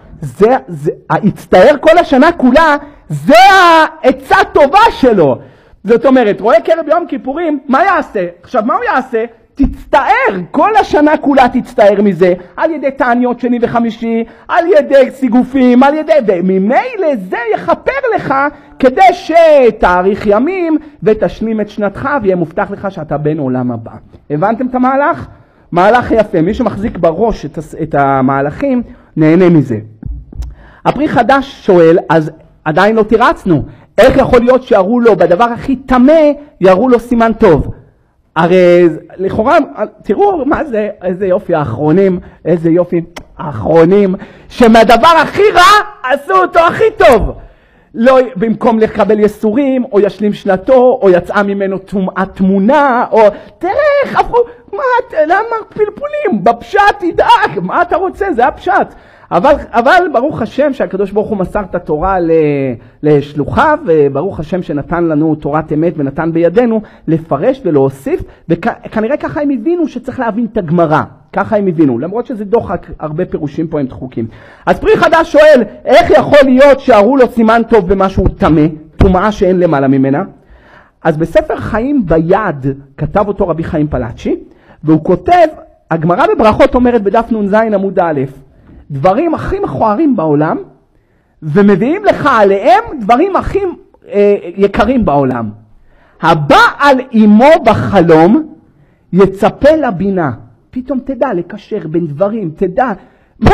יצטער כל השנה כולה, זה העצה טובה שלו. זאת אומרת, רואה קרי ביום הכיפורים, מה יעשה? עכשיו, מה הוא יעשה? תצטער, כל השנה כולה תצטער מזה, על ידי תעניות שני וחמישי, על ידי סיגופים, על ידי, וממילא זה יחפר לך, כדי שתאריך ימים ותשלים את שנתך, ויהיה מובטח לך שאתה בן עולם הבא. הבנתם את המהלך? מהלך יפה, מי שמחזיק בראש את המהלכים, נהנה מזה. הפרי חדש שואל, אז עדיין לא תירצנו, איך יכול להיות שיראו לו, בדבר הכי תמה, יראו לו סימן טוב? הרי לכאורה, תראו מה זה, איזה יופי האחרונים, איזה יופי האחרונים, שמהדבר הכי רע עשו אותו הכי טוב. לא, במקום לקבל יסורים, או ישלים שנתו, או יצאה ממנו תמונה, או תראה איך הפכו, למה פלפולים? בפשט תדאג, מה אתה רוצה? זה הפשט. אבל ברוך השם שהקדוש ברוך הוא מסר את התורה לשלוחיו, וברוך השם שנתן לנו תורת אמת ונתן בידינו לפרש ולהוסיף, וכנראה ככה הם הבינו שצריך להבין את הגמרא. ככה הם הבינו, למרות שזה דוחק, הרבה פירושים פה הם דחוקים. אז פרי חדש שואל, איך יכול להיות שהראו לו סימן טוב במשהו תמה, טומאה שאין למעלה ממנה? אז בספר חיים ביד כתב אותו רבי חיים פלאצ'י, והוא כותב, הגמרא בברכות אומרת בדף נ"ז עמוד א', דברים הכי מכוערים בעולם, ומביאים לך עליהם דברים הכי יקרים בעולם. הבא על אמו בחלום יצפה לבינה. פתאום תדע לקשר בין דברים, תדע, מה?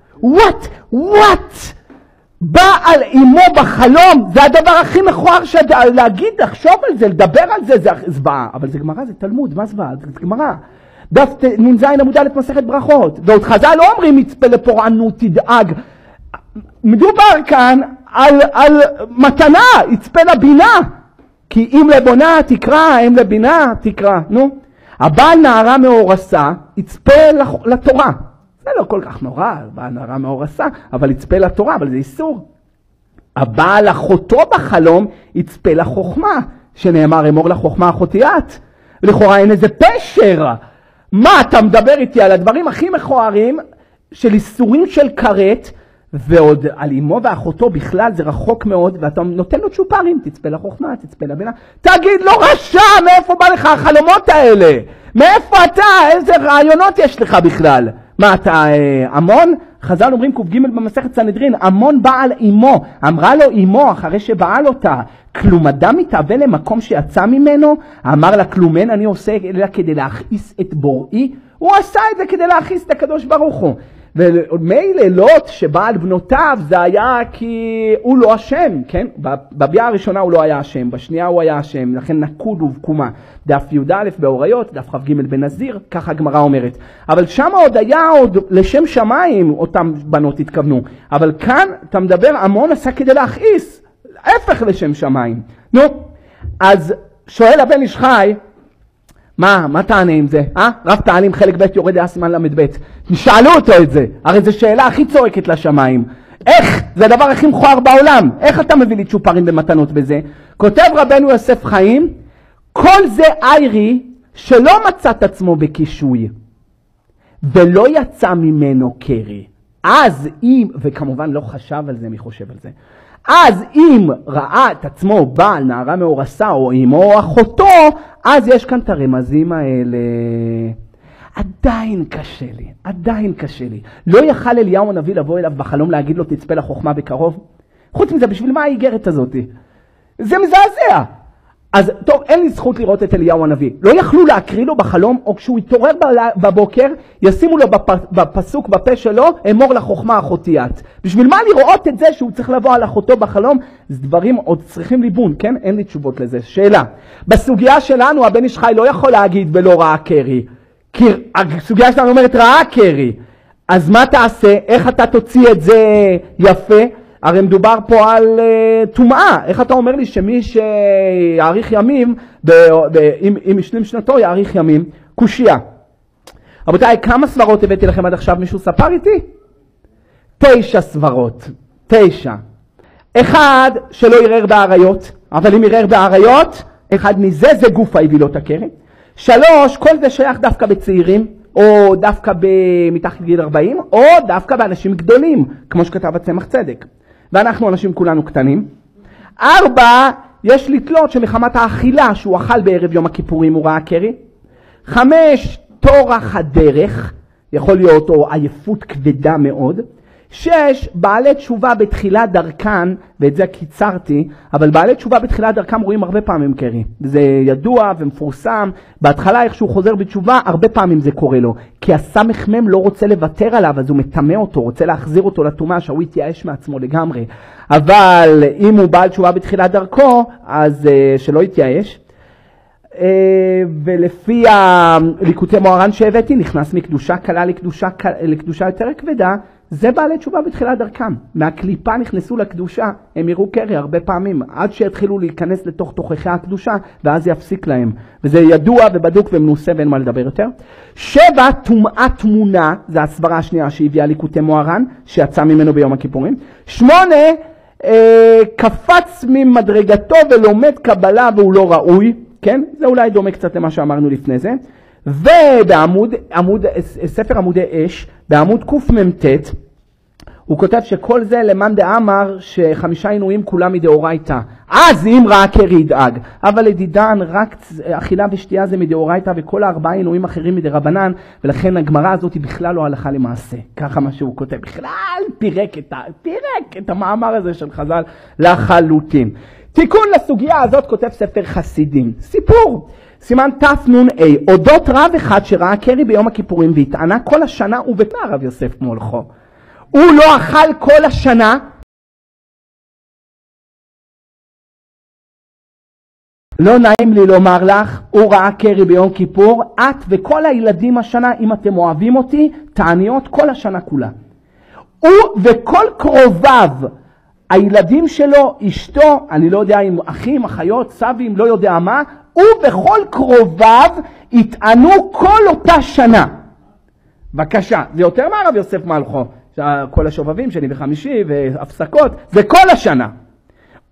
What? בא על אמו בחלום, זה הדבר הכי מכוער להגיד, לחשוב על זה, לדבר על זה, זה זוועה. אבל זה גמרא, זה תלמוד, מה זוועה? זה גמרא. דף נ"ז עמוד א' מסכת ברכות. ועוד חז"ל לא אומרים יצפה לפורענות, תדאג. מדובר כאן על מתנה, יצפה לבינה. כי אם לבונה תקרא, אם לבינה תקרא. נו. הבעל נערה מאורסה, יצפה לתורה. זה לא כל כך נורא, הבעל נערה מאורסה, אבל יצפה לתורה, אבל זה איסור. הבעל אחותו בחלום יצפה לחוכמה, שנאמר אמור לחוכמה אחותי את. לכאורה אין איזה פשר. מה אתה מדבר איתי על הדברים הכי מכוערים של איסורים של כרת, ועוד על אמו ואחותו בכלל זה רחוק מאוד, ואתה נותן לו צ'ופרים, תצפה לחוכמה, תצפה לבינה. תגיד לו רשע, מאיפה בא לך החלומות האלה? מאיפה אתה? איזה רעיונות יש לך בכלל? מה אתה אמון? חז"ל אומרים ק"ג במסכת סנהדרין, אמון בעל אמו, אמרה לו אמו אחרי שבעל אותה, כלום אדם מתאווה למקום שיצא ממנו, אמר לה כלום אני עושה אלא כדי להכעיס את בוראי, הוא עשה את זה כדי להכעיס את הקדוש ברוך הוא. ומילא לוט שבעל בנותיו זה היה כי הוא לא אשם, כן? בביאה הראשונה הוא לא היה אשם, בשנייה הוא היה אשם, לכן נקוד ובקומה. דף י"א באוריות, דף כ"ג בנזיר, ככה הגמרא אומרת. אבל שם עוד היה עוד לשם שמיים אותם בנות התכוונו. אבל כאן אתה מדבר המון עשה כדי להכעיס, הפך לשם שמיים. נו, אז שואל הבן איש חי, מה תענה עם זה? רב תעלים חלק ב' יורד סימן למד ב'. נשאלו אותו את זה. הרי זו שאלה הכי צועקת לשמיים. איך? זה הדבר הכי מכוער בעולם. איך אתה מביא לי צ'ופרים במתנות בזה? כותב רבנו יוסף חיים, כל זה איירי שלא מצא את עצמו בקישוי, ולא יצא ממנו קרי. אז אם, וכמובן לא חשב על זה, מי חושב על זה? אז אם ראה את עצמו בעל נערה מאורסה או אמו או אחותו, אז יש כאן את הרמזים האלה. עדיין קשה לי. לא יכל אליהו הנביא לבוא אליו בחלום להגיד לו תצפה לחוכמה בקרוב? חוץ מזה, בשביל מה האיגרת הזאת? זה מזעזע. אז טוב, אין לי זכות לראות את אליהו הנביא. לא יכלו להקריא לו בחלום, או כשהוא יתעורר בבוקר, ישימו לו בפסוק בפה שלו, אמור לחוכמה אחותי את. בשביל מה לראות את זה שהוא צריך לבוא על אחותו בחלום? זה דברים עוד צריכים ליבון, כן? אין לי תשובות לזה. שאלה. בסוגיה שלנו, הבן איש חי לא יכול להגיד ולא ראה קרי. כי הסוגיה שלנו אומרת ראה קרי. אז מה תעשה? איך אתה תוציא את זה יפה? הרי מדובר פה על טומאה. איך אתה אומר לי שמי שיעריך ימים, אם ישלים שנתו יעריך ימים? קושיה. רבותיי, כמה סברות הבאתי לכם עד עכשיו? מישהו ספר איתי? 9 סברות. 9. 1, שלא ירר בעריות. אבל אם ירר בעריות, אחד מזה זה גוף האווילות הקרי. 3, כל זה שייך דווקא בצעירים, או דווקא מתחת גיל 40, או דווקא באנשים גדולים, כמו שכתב הצמח צדק. ואנחנו אנשים כולנו קטנים. 4, יש לתלות שמחמת האכילה שהוא אכל בערב יום הכיפורים הוא ראה קרי. 5, תורח הדרך, יכול להיות או עייפות כבדה מאוד. 6, בעלי תשובה בתחילת דרכן, ואת זה קיצרתי, אבל בעלי תשובה בתחילת דרכם רואים הרבה פעמים קרי. זה ידוע ומפורסם, בהתחלה איך שהוא חוזר בתשובה, הרבה פעמים זה קורה לו. כי הסמך מם לא רוצה לוותר עליו, אז הוא מטמא אותו, רוצה להחזיר אותו לטומאה, שהוא יתייאש מעצמו לגמרי. אבל אם הוא בעל תשובה בתחילת דרכו, אז שלא יתייאש. ולפי הליקוטי מוהר"ן שהבאתי, נכנס מקדושה קלה לקדושה יותר כבדה, זה בעלי תשובה בתחילת דרכם. מהקליפה נכנסו לקדושה, הם יראו קרי הרבה פעמים, עד שיתחילו להיכנס לתוך תוכחי הקדושה, ואז יפסיק להם. וזה ידוע ובדוק ומנוסה ואין מה לדבר יותר. 7, טומאה תמונה, זה הסברה השנייה שהביאה ליקוטי מוהר"ן, שיצא ממנו ביום הכיפורים. 8, קפץ ממדרגתו ולומד קבלה והוא לא ראוי, כן? זה אולי דומה קצת למה שאמרנו לפני זה. ספר עמודי אש, בעמוד קמ"ט, הוא כותב שכל זה למאן דאמר ש5 עינויים כולם מדאורייתא. אז אם ראה קרי ידאג. אבל לדידן רק אכילה ושתייה זה מדאורייתא, וכל 4 עינויים אחרים מדרבנן, ולכן הגמרא הזאת היא בכלל לא הלכה למעשה. ככה מה שהוא כותב. בכלל פירק את המאמר הזה של חז"ל לחלוטין. תיקון לסוגיה הזאת כותב ספר חסידים. סיפור. סימן תנ"א, אודות רב אחד שראה קרי ביום הכיפורים והתענה כל השנה ובתא רב יוסף מולכו. הוא לא אכל כל השנה. לא נעים לי לומר לך, הוא ראה קרי ביום כיפור, את וכל הילדים השנה, אם אתם אוהבים אותי, תעניות כל השנה כולה. הוא וכל קרוביו, הילדים שלו, אשתו, אני לא יודע אם אחים, אחיות, סבים, לא יודע מה, ובכל קרוביו התענו כל אותה שנה. בבקשה, זה יותר מהרב יוסף מלכו, כל השובבים שני וחמישי והפסקות, זה כל השנה.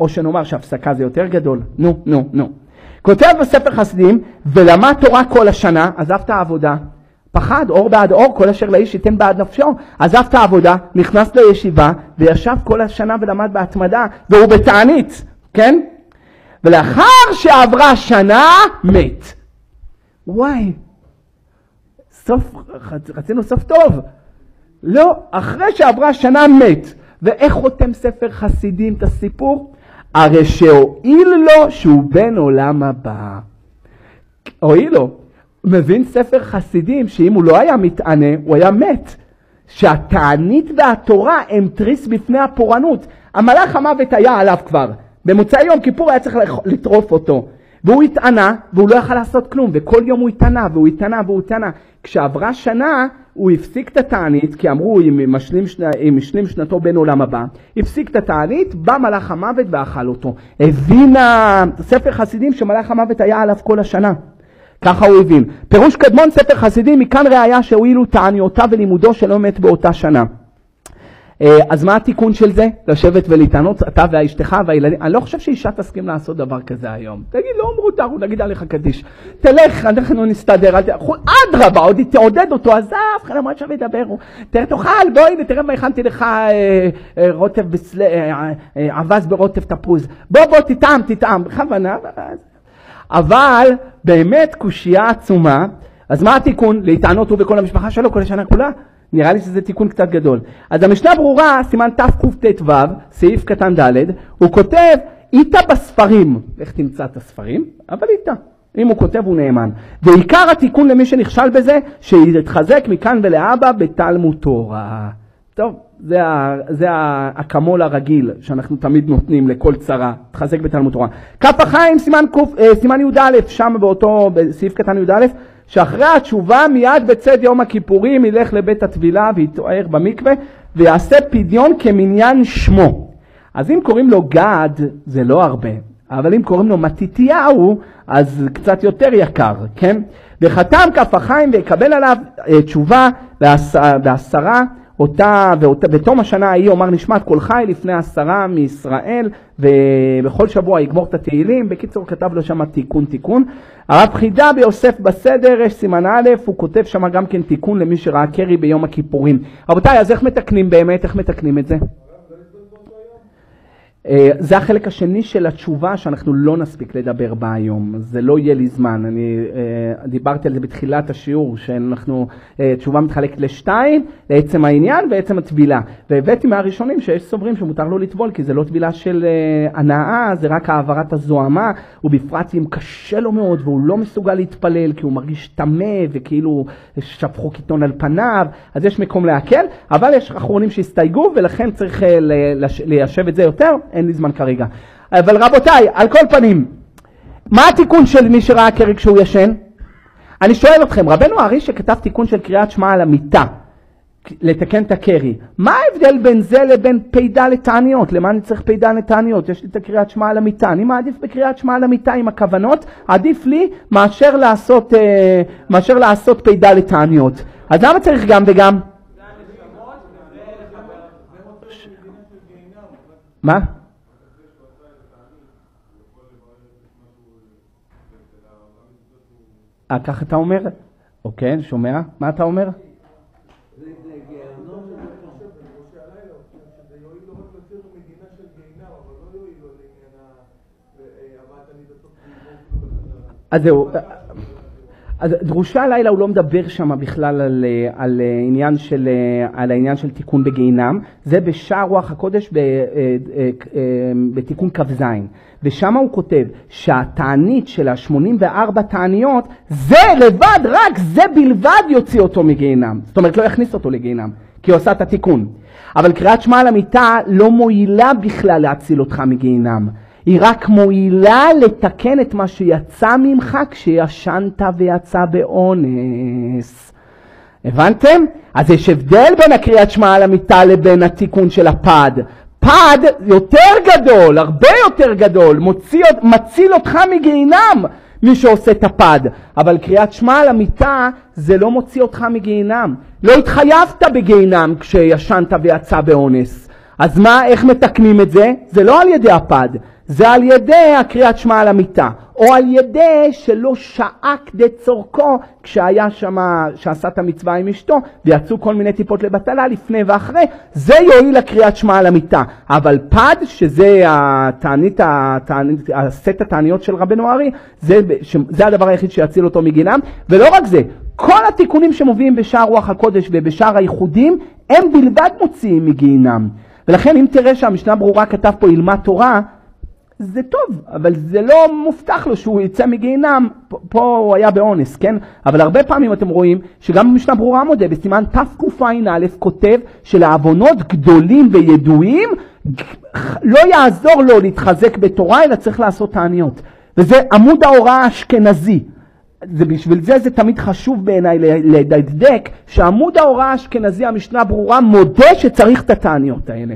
או שנאמר שהפסקה זה יותר גדול. נו. כותב בספר חסידים, ולמד תורה כל השנה, עזב את העבודה. פחד, אור בעד אור, כל אשר לאיש ייתן בעד נפשו. עזב את העבודה, נכנס לישיבה, וישב כל השנה ולמד בהתמדה, והוא בתענית, כן? ולאחר שעברה שנה, מת. וואי, רצינו סוף טוב. לא, אחרי שעברה שנה מת. ואיך חותם ספר חסידים את הסיפור? הרי שהועיל לו שהוא בן עולם הבא. הועיל לו. מבין ספר חסידים שאם הוא לא היה מתענה, הוא היה מת. שהתענית והתורה הם תריס בפני הפורענות. המלאך המוות היה עליו כבר. במוצאי יום כיפור היה צריך לטרוף אותו. והוא התענה, והוא לא יכל לעשות כלום. וכל יום הוא התענה, והוא התענה. כשעברה שנה, הוא הפסיק את התענית, כי אמרו, אם משלים שנתו בן עולם הבא. הפסיק את התענית, בא מלאך המוות ואכל אותו. הבין ספר חסידים שמלאך המוות היה עליו כל השנה. ככה הוא הבין. פירוש קדמון ספר חסידים, מכאן ראיה שהועילו תעניותיו ולימודו שלא מת באותה שנה. אז מה התיקון של זה? לשבת ולהתענות, אתה והאשתך והילדים. אני לא חושב שאישה תסכים לעשות דבר כזה היום. תגיד, לא אמרו תארו, נגיד עליך קדיש. תלך, אנחנו נסתדר. אדרבה, עוד תעודד אותו, עזב, חלמות שם ידברו. תאכל, בואי ותראה מה הכנתי לך רוטב עבז ברוטב תפוז. בוא, תטעם. בכוונה. אבל באמת קושייה עצומה. אז מה התיקון? להתענות הוא בכל המשפחה שלו, כל השנה כולה? נראה לי שזה תיקון קצת גדול. אז המשנה ברורה, סימן תקט"ו, סעיף קטן ד', הוא כותב, איתה בספרים. איך תמצא את הספרים? אבל איתה. אם הוא כותב הוא נאמן. ועיקר התיקון למי שנכשל בזה, שיתחזק מכאן ולאבא בתלמוד תורה. טוב, זה האקמול הרגיל שאנחנו תמיד נותנים לכל צרה, תחזק בתלמוד תורה. כף החיים, סימן י"א, שם באותו, בסעיף קטן י"א, שאחרי התשובה מיד בצד יום הכיפורים ילך לבית הטבילה ויתואר במקווה ויעשה פדיון כמניין שמו. אז אם קוראים לו גד זה לא הרבה, אבל אם קוראים לו מתתיהו אז קצת יותר יקר, כן? וחתם כף החיים ויקבל עליו תשובה בעשרה בתום השנה ההיא אומר נשמת כל חי לפני 10 מישראל ובכל שבוע יגמור את התהילים. בקיצור כתב לו שם תיקון. הרב חידה ביוסף בסדר יש סימן א', הוא כותב שם גם כן תיקון למי שראה קרי ביום הכיפורים. רבותיי, אז איך מתקנים באמת? איך מתקנים את זה? זה החלק השני של התשובה שאנחנו לא נספיק לדבר בה היום. זה לא יהיה לי זמן. אני דיברתי על זה בתחילת השיעור, שאנחנו, תשובה מתחלקת לשתיים, לעצם העניין ועצם הטבילה. והבאתי מהראשונים שיש סוברים שמותר לו לטבול, כי זה לא טבילה של הנאה, זה רק העברת הזוהמה, ובפרט אם קשה לו מאוד, והוא לא מסוגל להתפלל, כי הוא מרגיש תמה, וכאילו שפכו קיטון על פניו, אז יש מקום להקל, אבל יש אחרונים שהסתייגו, ולכן צריך ליישב את זה יותר. אין לי זמן כרגע. אבל רבותיי, על כל פנים, מה התיקון של מי שראה קרי כשהוא ישן? אני שואל אתכם, רבנו הארי שכתב תיקון של קריאת שמע על המיטה, לתקן את הקרי, מה ההבדל בין זה לבין פיידה לתעניות? למה אני צריך פיידה לתעניות? יש לי את הקריאת שמע על המיטה, אני מעדיף בקריאת שמע על המיטה עם הכוונות, עדיף לי מאשר לעשות פיידה לתעניות. אז למה צריך גם וגם? מה? כך אתה אומר? אוקיי, שומע? מה אתה אומר? אז זהו, אז דרושה לילה הוא לא מדבר שם בכלל על העניין של תיקון בגיהינם, זה בשער רוח הקודש בתיקון כ"ז, ושם הוא כותב שהתענית של 84 תעניות, זה לבד, רק זה בלבד יוציא אותו מגיהינם, זאת אומרת לא יכניס אותו לגיהינם, כי הוא עושה את התיקון. אבל קריאת שמע על המיטה לא מועילה בכלל להציל אותך מגיהינם, היא רק מועילה לתקן את מה שיצא ממך כשישנת ויצא באונס. הבנתם? אז יש הבדל בין הקריאת שמע על המיטה לבין התיקון של הפד. פד יותר גדול, הרבה יותר גדול, מציל אותך מגיהינם מי שעושה את הפד. אבל קריאת שמע על המיטה זה לא מוציא אותך מגיהינם. לא התחייבת בגיהינם כשישנת ויצא באונס. אז מה, איך מתקנים את זה? זה לא על ידי הפד, זה על ידי הקריאת שמע על המיטה, או על ידי שלא שעק די צורכו כשהיה שמה, שעשה את המצווה עם אשתו, ויצאו כל מיני טיפות לבטלה לפני ואחרי, זה יועיל לקריאת שמע על המיטה. אבל פד, שזה הסט התעניות של רבנו ארי, זה הדבר היחיד שיציל אותו מגינם, ולא רק זה, כל התיקונים שמובילים בשער רוח הקודש ובשער הייחודים, הם בלבד מוציאים מגינם. ולכן אם תראה שהמשנה ברורה כתב פה ילמד תורה, זה טוב, אבל זה לא מובטח לו שהוא יצא מגיהינם, פה הוא היה באונס, כן? אבל הרבה פעמים אתם רואים שגם במשנה ברורה מודה, בסימן תקע"א כותב שלעוונות גדולים וידועים, לא יעזור לו להתחזק בתורה, אלא צריך לעשות תעניות. וזה עמוד ההוראה האשכנזי. בשביל זה תמיד חשוב בעיניי לדקדק, שעמוד ההוראה האשכנזי, המשנה ברורה, מודה שצריך את התעניות האלה.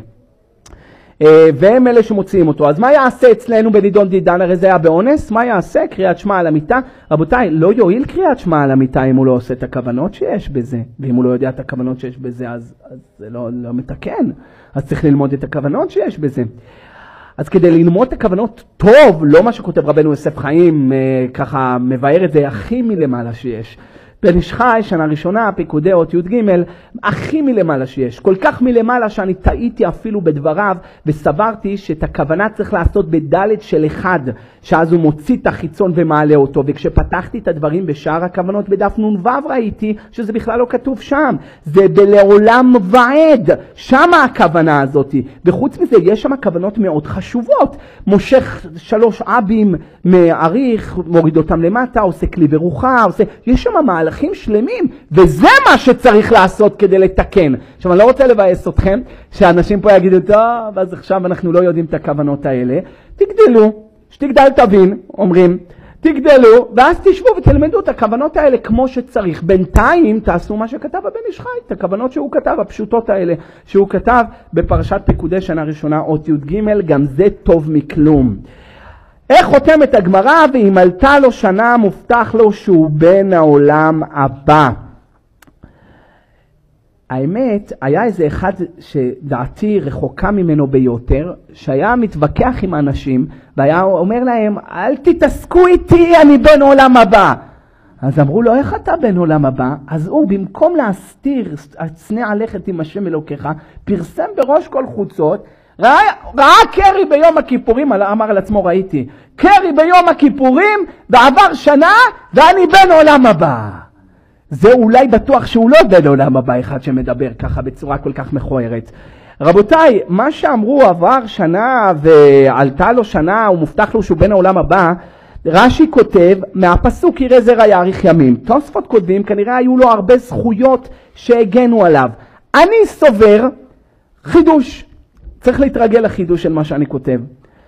והם אלה שמוציאים אותו. אז מה יעשה אצלנו בנידון דידן? הרי זה היה באונס. מה יעשה? קריאת שמע על המיטה. רבותיי, לא יועיל קריאת שמע על המיטה אם הוא לא עושה את הכוונות שיש בזה. ואם הוא לא יודע את הכוונות שיש בזה, אז זה לא מתקן. אז צריך ללמוד את הכוונות שיש בזה. אז כדי ללמוד את הכוונות טוב, לא מה שכותב רבנו יוסף חיים, ככה מבאר את זה הכי מלמעלה שיש. בן איש חי, שנה ראשונה, פיקודי אות י"ג, הכי מלמעלה שיש. כל כך מלמעלה שאני טעיתי אפילו בדבריו, וסברתי שאת הכוונה צריך לעשות בדלת של אחד, שאז הוא מוציא את החיצון ומעלה אותו. וכשפתחתי את הדברים בשאר הכוונות בדף נ"ו ראיתי שזה בכלל לא כתוב שם. זה בלעולם ועד, שם הכוונה הזאת. וחוץ מזה יש שם כוונות מאוד חשובות. מושך 3 אבים מעריך, מוריד אותם למטה, עושה כלי ברוחה, יש שם מהלכים שלמים, וזה מה שצריך לעשות כדי לתקן. עכשיו אני לא רוצה לבאס אתכם, שאנשים פה יגידו, טוב, אז עכשיו אנחנו לא יודעים את הכוונות האלה. תגדלו, שתגדל תבין, אומרים, תגדלו, ואז תשבו ותלמדו את הכוונות האלה כמו שצריך. בינתיים תעשו מה שכתב הבן איש חי, את הכוונות שהוא כתב, הפשוטות האלה שהוא כתב בפרשת פיקודי שנה ראשונה אות י"ג, גם זה טוב מכלום. איך חותמת הגמרא? ואם עלתה לו שנה מובטח לו שהוא בן העולם הבא. האמת, היה איזה אחד שדעתי רחוקה ממנו ביותר, שהיה מתווכח עם אנשים, והיה אומר להם, אל תתעסקו איתי, אני בן עולם הבא. אז אמרו לו, איך אתה בן עולם הבא? אז הוא, במקום להסתיר, הצנע לכת עם השם אלוקיך, פרסם בראש כל חוצות, ראה קרי ביום הכיפורים, אמר על עצמו, ראיתי, קרי ביום הכיפורים, ועבר שנה, ואני בן עולם הבא. זה אולי בטוח שהוא לא בן עולם הבא, אחד שמדבר ככה בצורה כל כך מכוערת. רבותיי, מה שאמרו עבר שנה ועלתה לו שנה, הוא מובטח לו שהוא בן העולם הבא, רש"י כותב, מהפסוק יראה זרע יאריך ימים. תוספות כותבים, כנראה היו לו הרבה זכויות שהגנו עליו. אני סובר, חידוש, צריך להתרגל לחידוש של מה שאני כותב.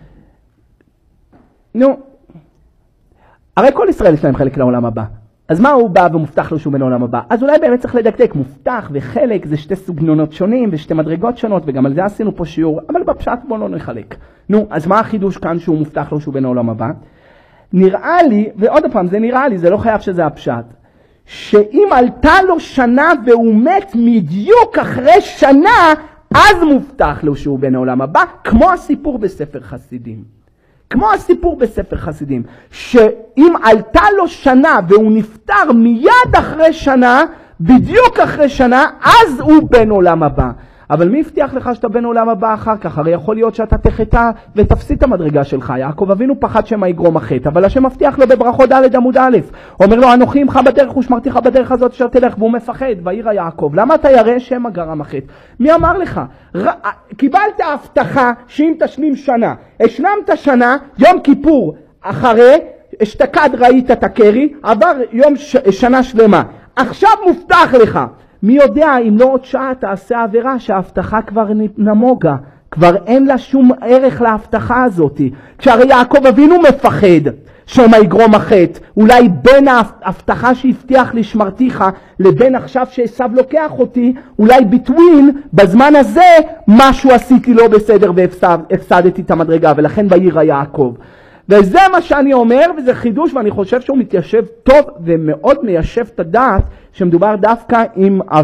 נו, הרי כל ישראל יש להם חלק לעולם הבא. אז מה הוא בא ומובטח לו שהוא בן העולם הבא? אז אולי באמת צריך לדקדק, מובטח וחלק זה שתי סוגנונות שונים ושתי מדרגות שונות, וגם על זה עשינו פה שיעור, אבל בפשט בוא לא נחלק. נו, אז מה החידוש כאן שהוא מובטח לו שהוא בן העולם הבא? נראה לי, ועוד פעם, זה נראה לי, זה לא חייב שזה הפשט, שאם עלתה לו שנה והוא מת בדיוק אחרי שנה, אז מובטח לו שהוא בן העולם הבא, כמו הסיפור בספר חסידים. כמו הסיפור בספר חסידים, שאם עלתה לו שנה והוא נפטר מיד אחרי שנה, בדיוק אחרי שנה, אז הוא בן עולם הבא. אבל מי הבטיח לך שאתה בן עולם הבא אחר כך? הרי יכול להיות שאתה תחטא ותפסיד את המדרגה שלך. יעקב אבינו פחד שמא יגרום החטא, אבל השם מבטיח לו בברכות ד' עמוד א', אומר לו, אנוכי עמך בדרך ושמרתיך בדרך הזאת אשר תלך, והוא מפחד, וירא יעקב. למה אתה ירא? שמא גרם החטא. מי אמר לך? קיבלת הבטחה שאם תשלים שנה, השלמת שנה, יום כיפור אחרי, אשתקד ראית את הקרי, עבר יום שנה שלמה. עכשיו מובטח לך. מי יודע אם לא עוד שעה תעשה עבירה שההבטחה כבר נמוגה, כבר אין לה שום ערך להבטחה הזאת. כשהרי יעקב אבינו מפחד שמא יגרום החטא, אולי בין ההבטחה שהבטיח לי שמרתיך לבין עכשיו שעשיו לוקח אותי, אולי ביטווין בזמן הזה משהו עשיתי לא בסדר והפסדתי את המדרגה, ולכן וירא יעקב. וזה מה שאני אומר, וזה חידוש, ואני חושב שהוא מתיישב טוב ומאוד מיישב את הדעת שמדובר דווקא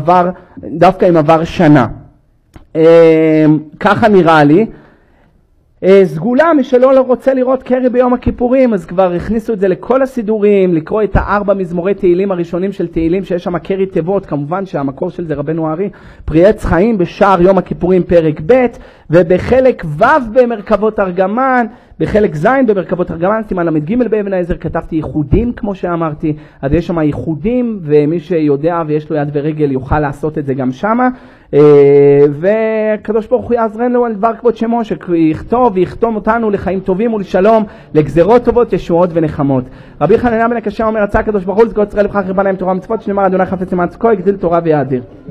אם עבר שנה. ככה נראה לי. סגולה, מי שלא רוצה לראות קרי ביום הכיפורים, אז כבר הכניסו את זה לכל הסידורים, לקרוא את 4 מזמורי תהילים הראשונים של תהילים, שיש שם קרי תיבות, כמובן שהמקור של זה רבנו הארי, פרי עץ חיים בשער יום הכיפורים פרק ב', ובחלק ו' במרכבות ארגמן, בחלק ז' במרכבות ארגמן, סימן ל"ג באבן העזר, כתבתי ייחודים כמו שאמרתי, אז יש שם ייחודים, ומי שיודע ויש לו יד ורגל יוכל לעשות את זה גם שמה, והקדוש ברוך הוא יעזרנו על דבר כבוד שמו, שיכתוב ויחתום אותנו לחיים טובים ולשלום, לגזרות טובות, ישועות ונחמות. רבי חנניה בן עקשיא אומר, רצה הקדוש ברוך הוא לסגור ישראל לבחר חרבה להם תורה ומצוות, שנאמר אדוני חפץ למען צדקו, יגדיל תורה ויאדיר.